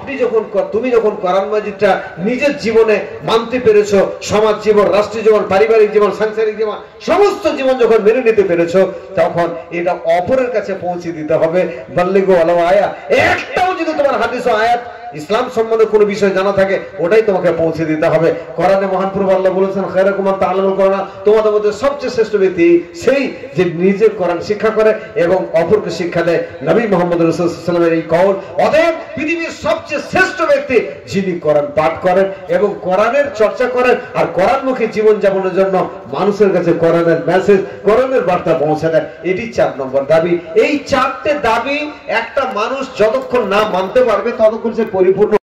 তুমি যখন কোরআন মাজিদটা নিজের জীবনে মানতে পেরেছো, সমাজ জীবন, রাষ্ট্রীয় জীবন, পারিবারিক জীবন, সাংসারিক জীবন, সমস্ত জীবন যখন মেনে নিতে পেরেছো, তখন এটা অপরের কাছে পৌঁছে দিতে হবে। বাল্লিগু ওয়ালাউ আয়া, একটাও যদি তোমার হাদিস ও আয়াত ইসলাম সম্বন্ধে কোনো বিষয় জানা থাকে, ওটাই তোমাকে পৌঁছে দিতে হবে। কোরআনে মহান প্রভু আল্লাহ বলেছেন, খায়রুকুম মান তাআল্লামাল কোরআন, তোমাদের মধ্যে সবচেয়ে শ্রেষ্ঠ ব্যক্তি সেই যে নিজে কোরআন শিক্ষা করে এবং অপরকে শিক্ষা দেয়। নবী মুহাম্মদ রাসূলুল্লাহ সাল্লাল্লাহু আলাইহি ওয়াসাল্লামের এই কওল। অতএব পৃথিবীর সবচেয়ে শ্রেষ্ঠ ব্যক্তি যিনি কোরআন পাঠ করেন এবং কোরআনের চর্চা করেন আর কোরআনমুখী জীবন যাপনের জন্য মানুষের কাছে কোরআনের মেসেজ, কোরআনের বার্তা পৌঁছে দেন। এটি 4 নম্বর দাবি। এই 4টে দাবি একটা মানুষ যতক্ষণ না মানতে পারবে ততক্ষণ সে পরিপূর্ণ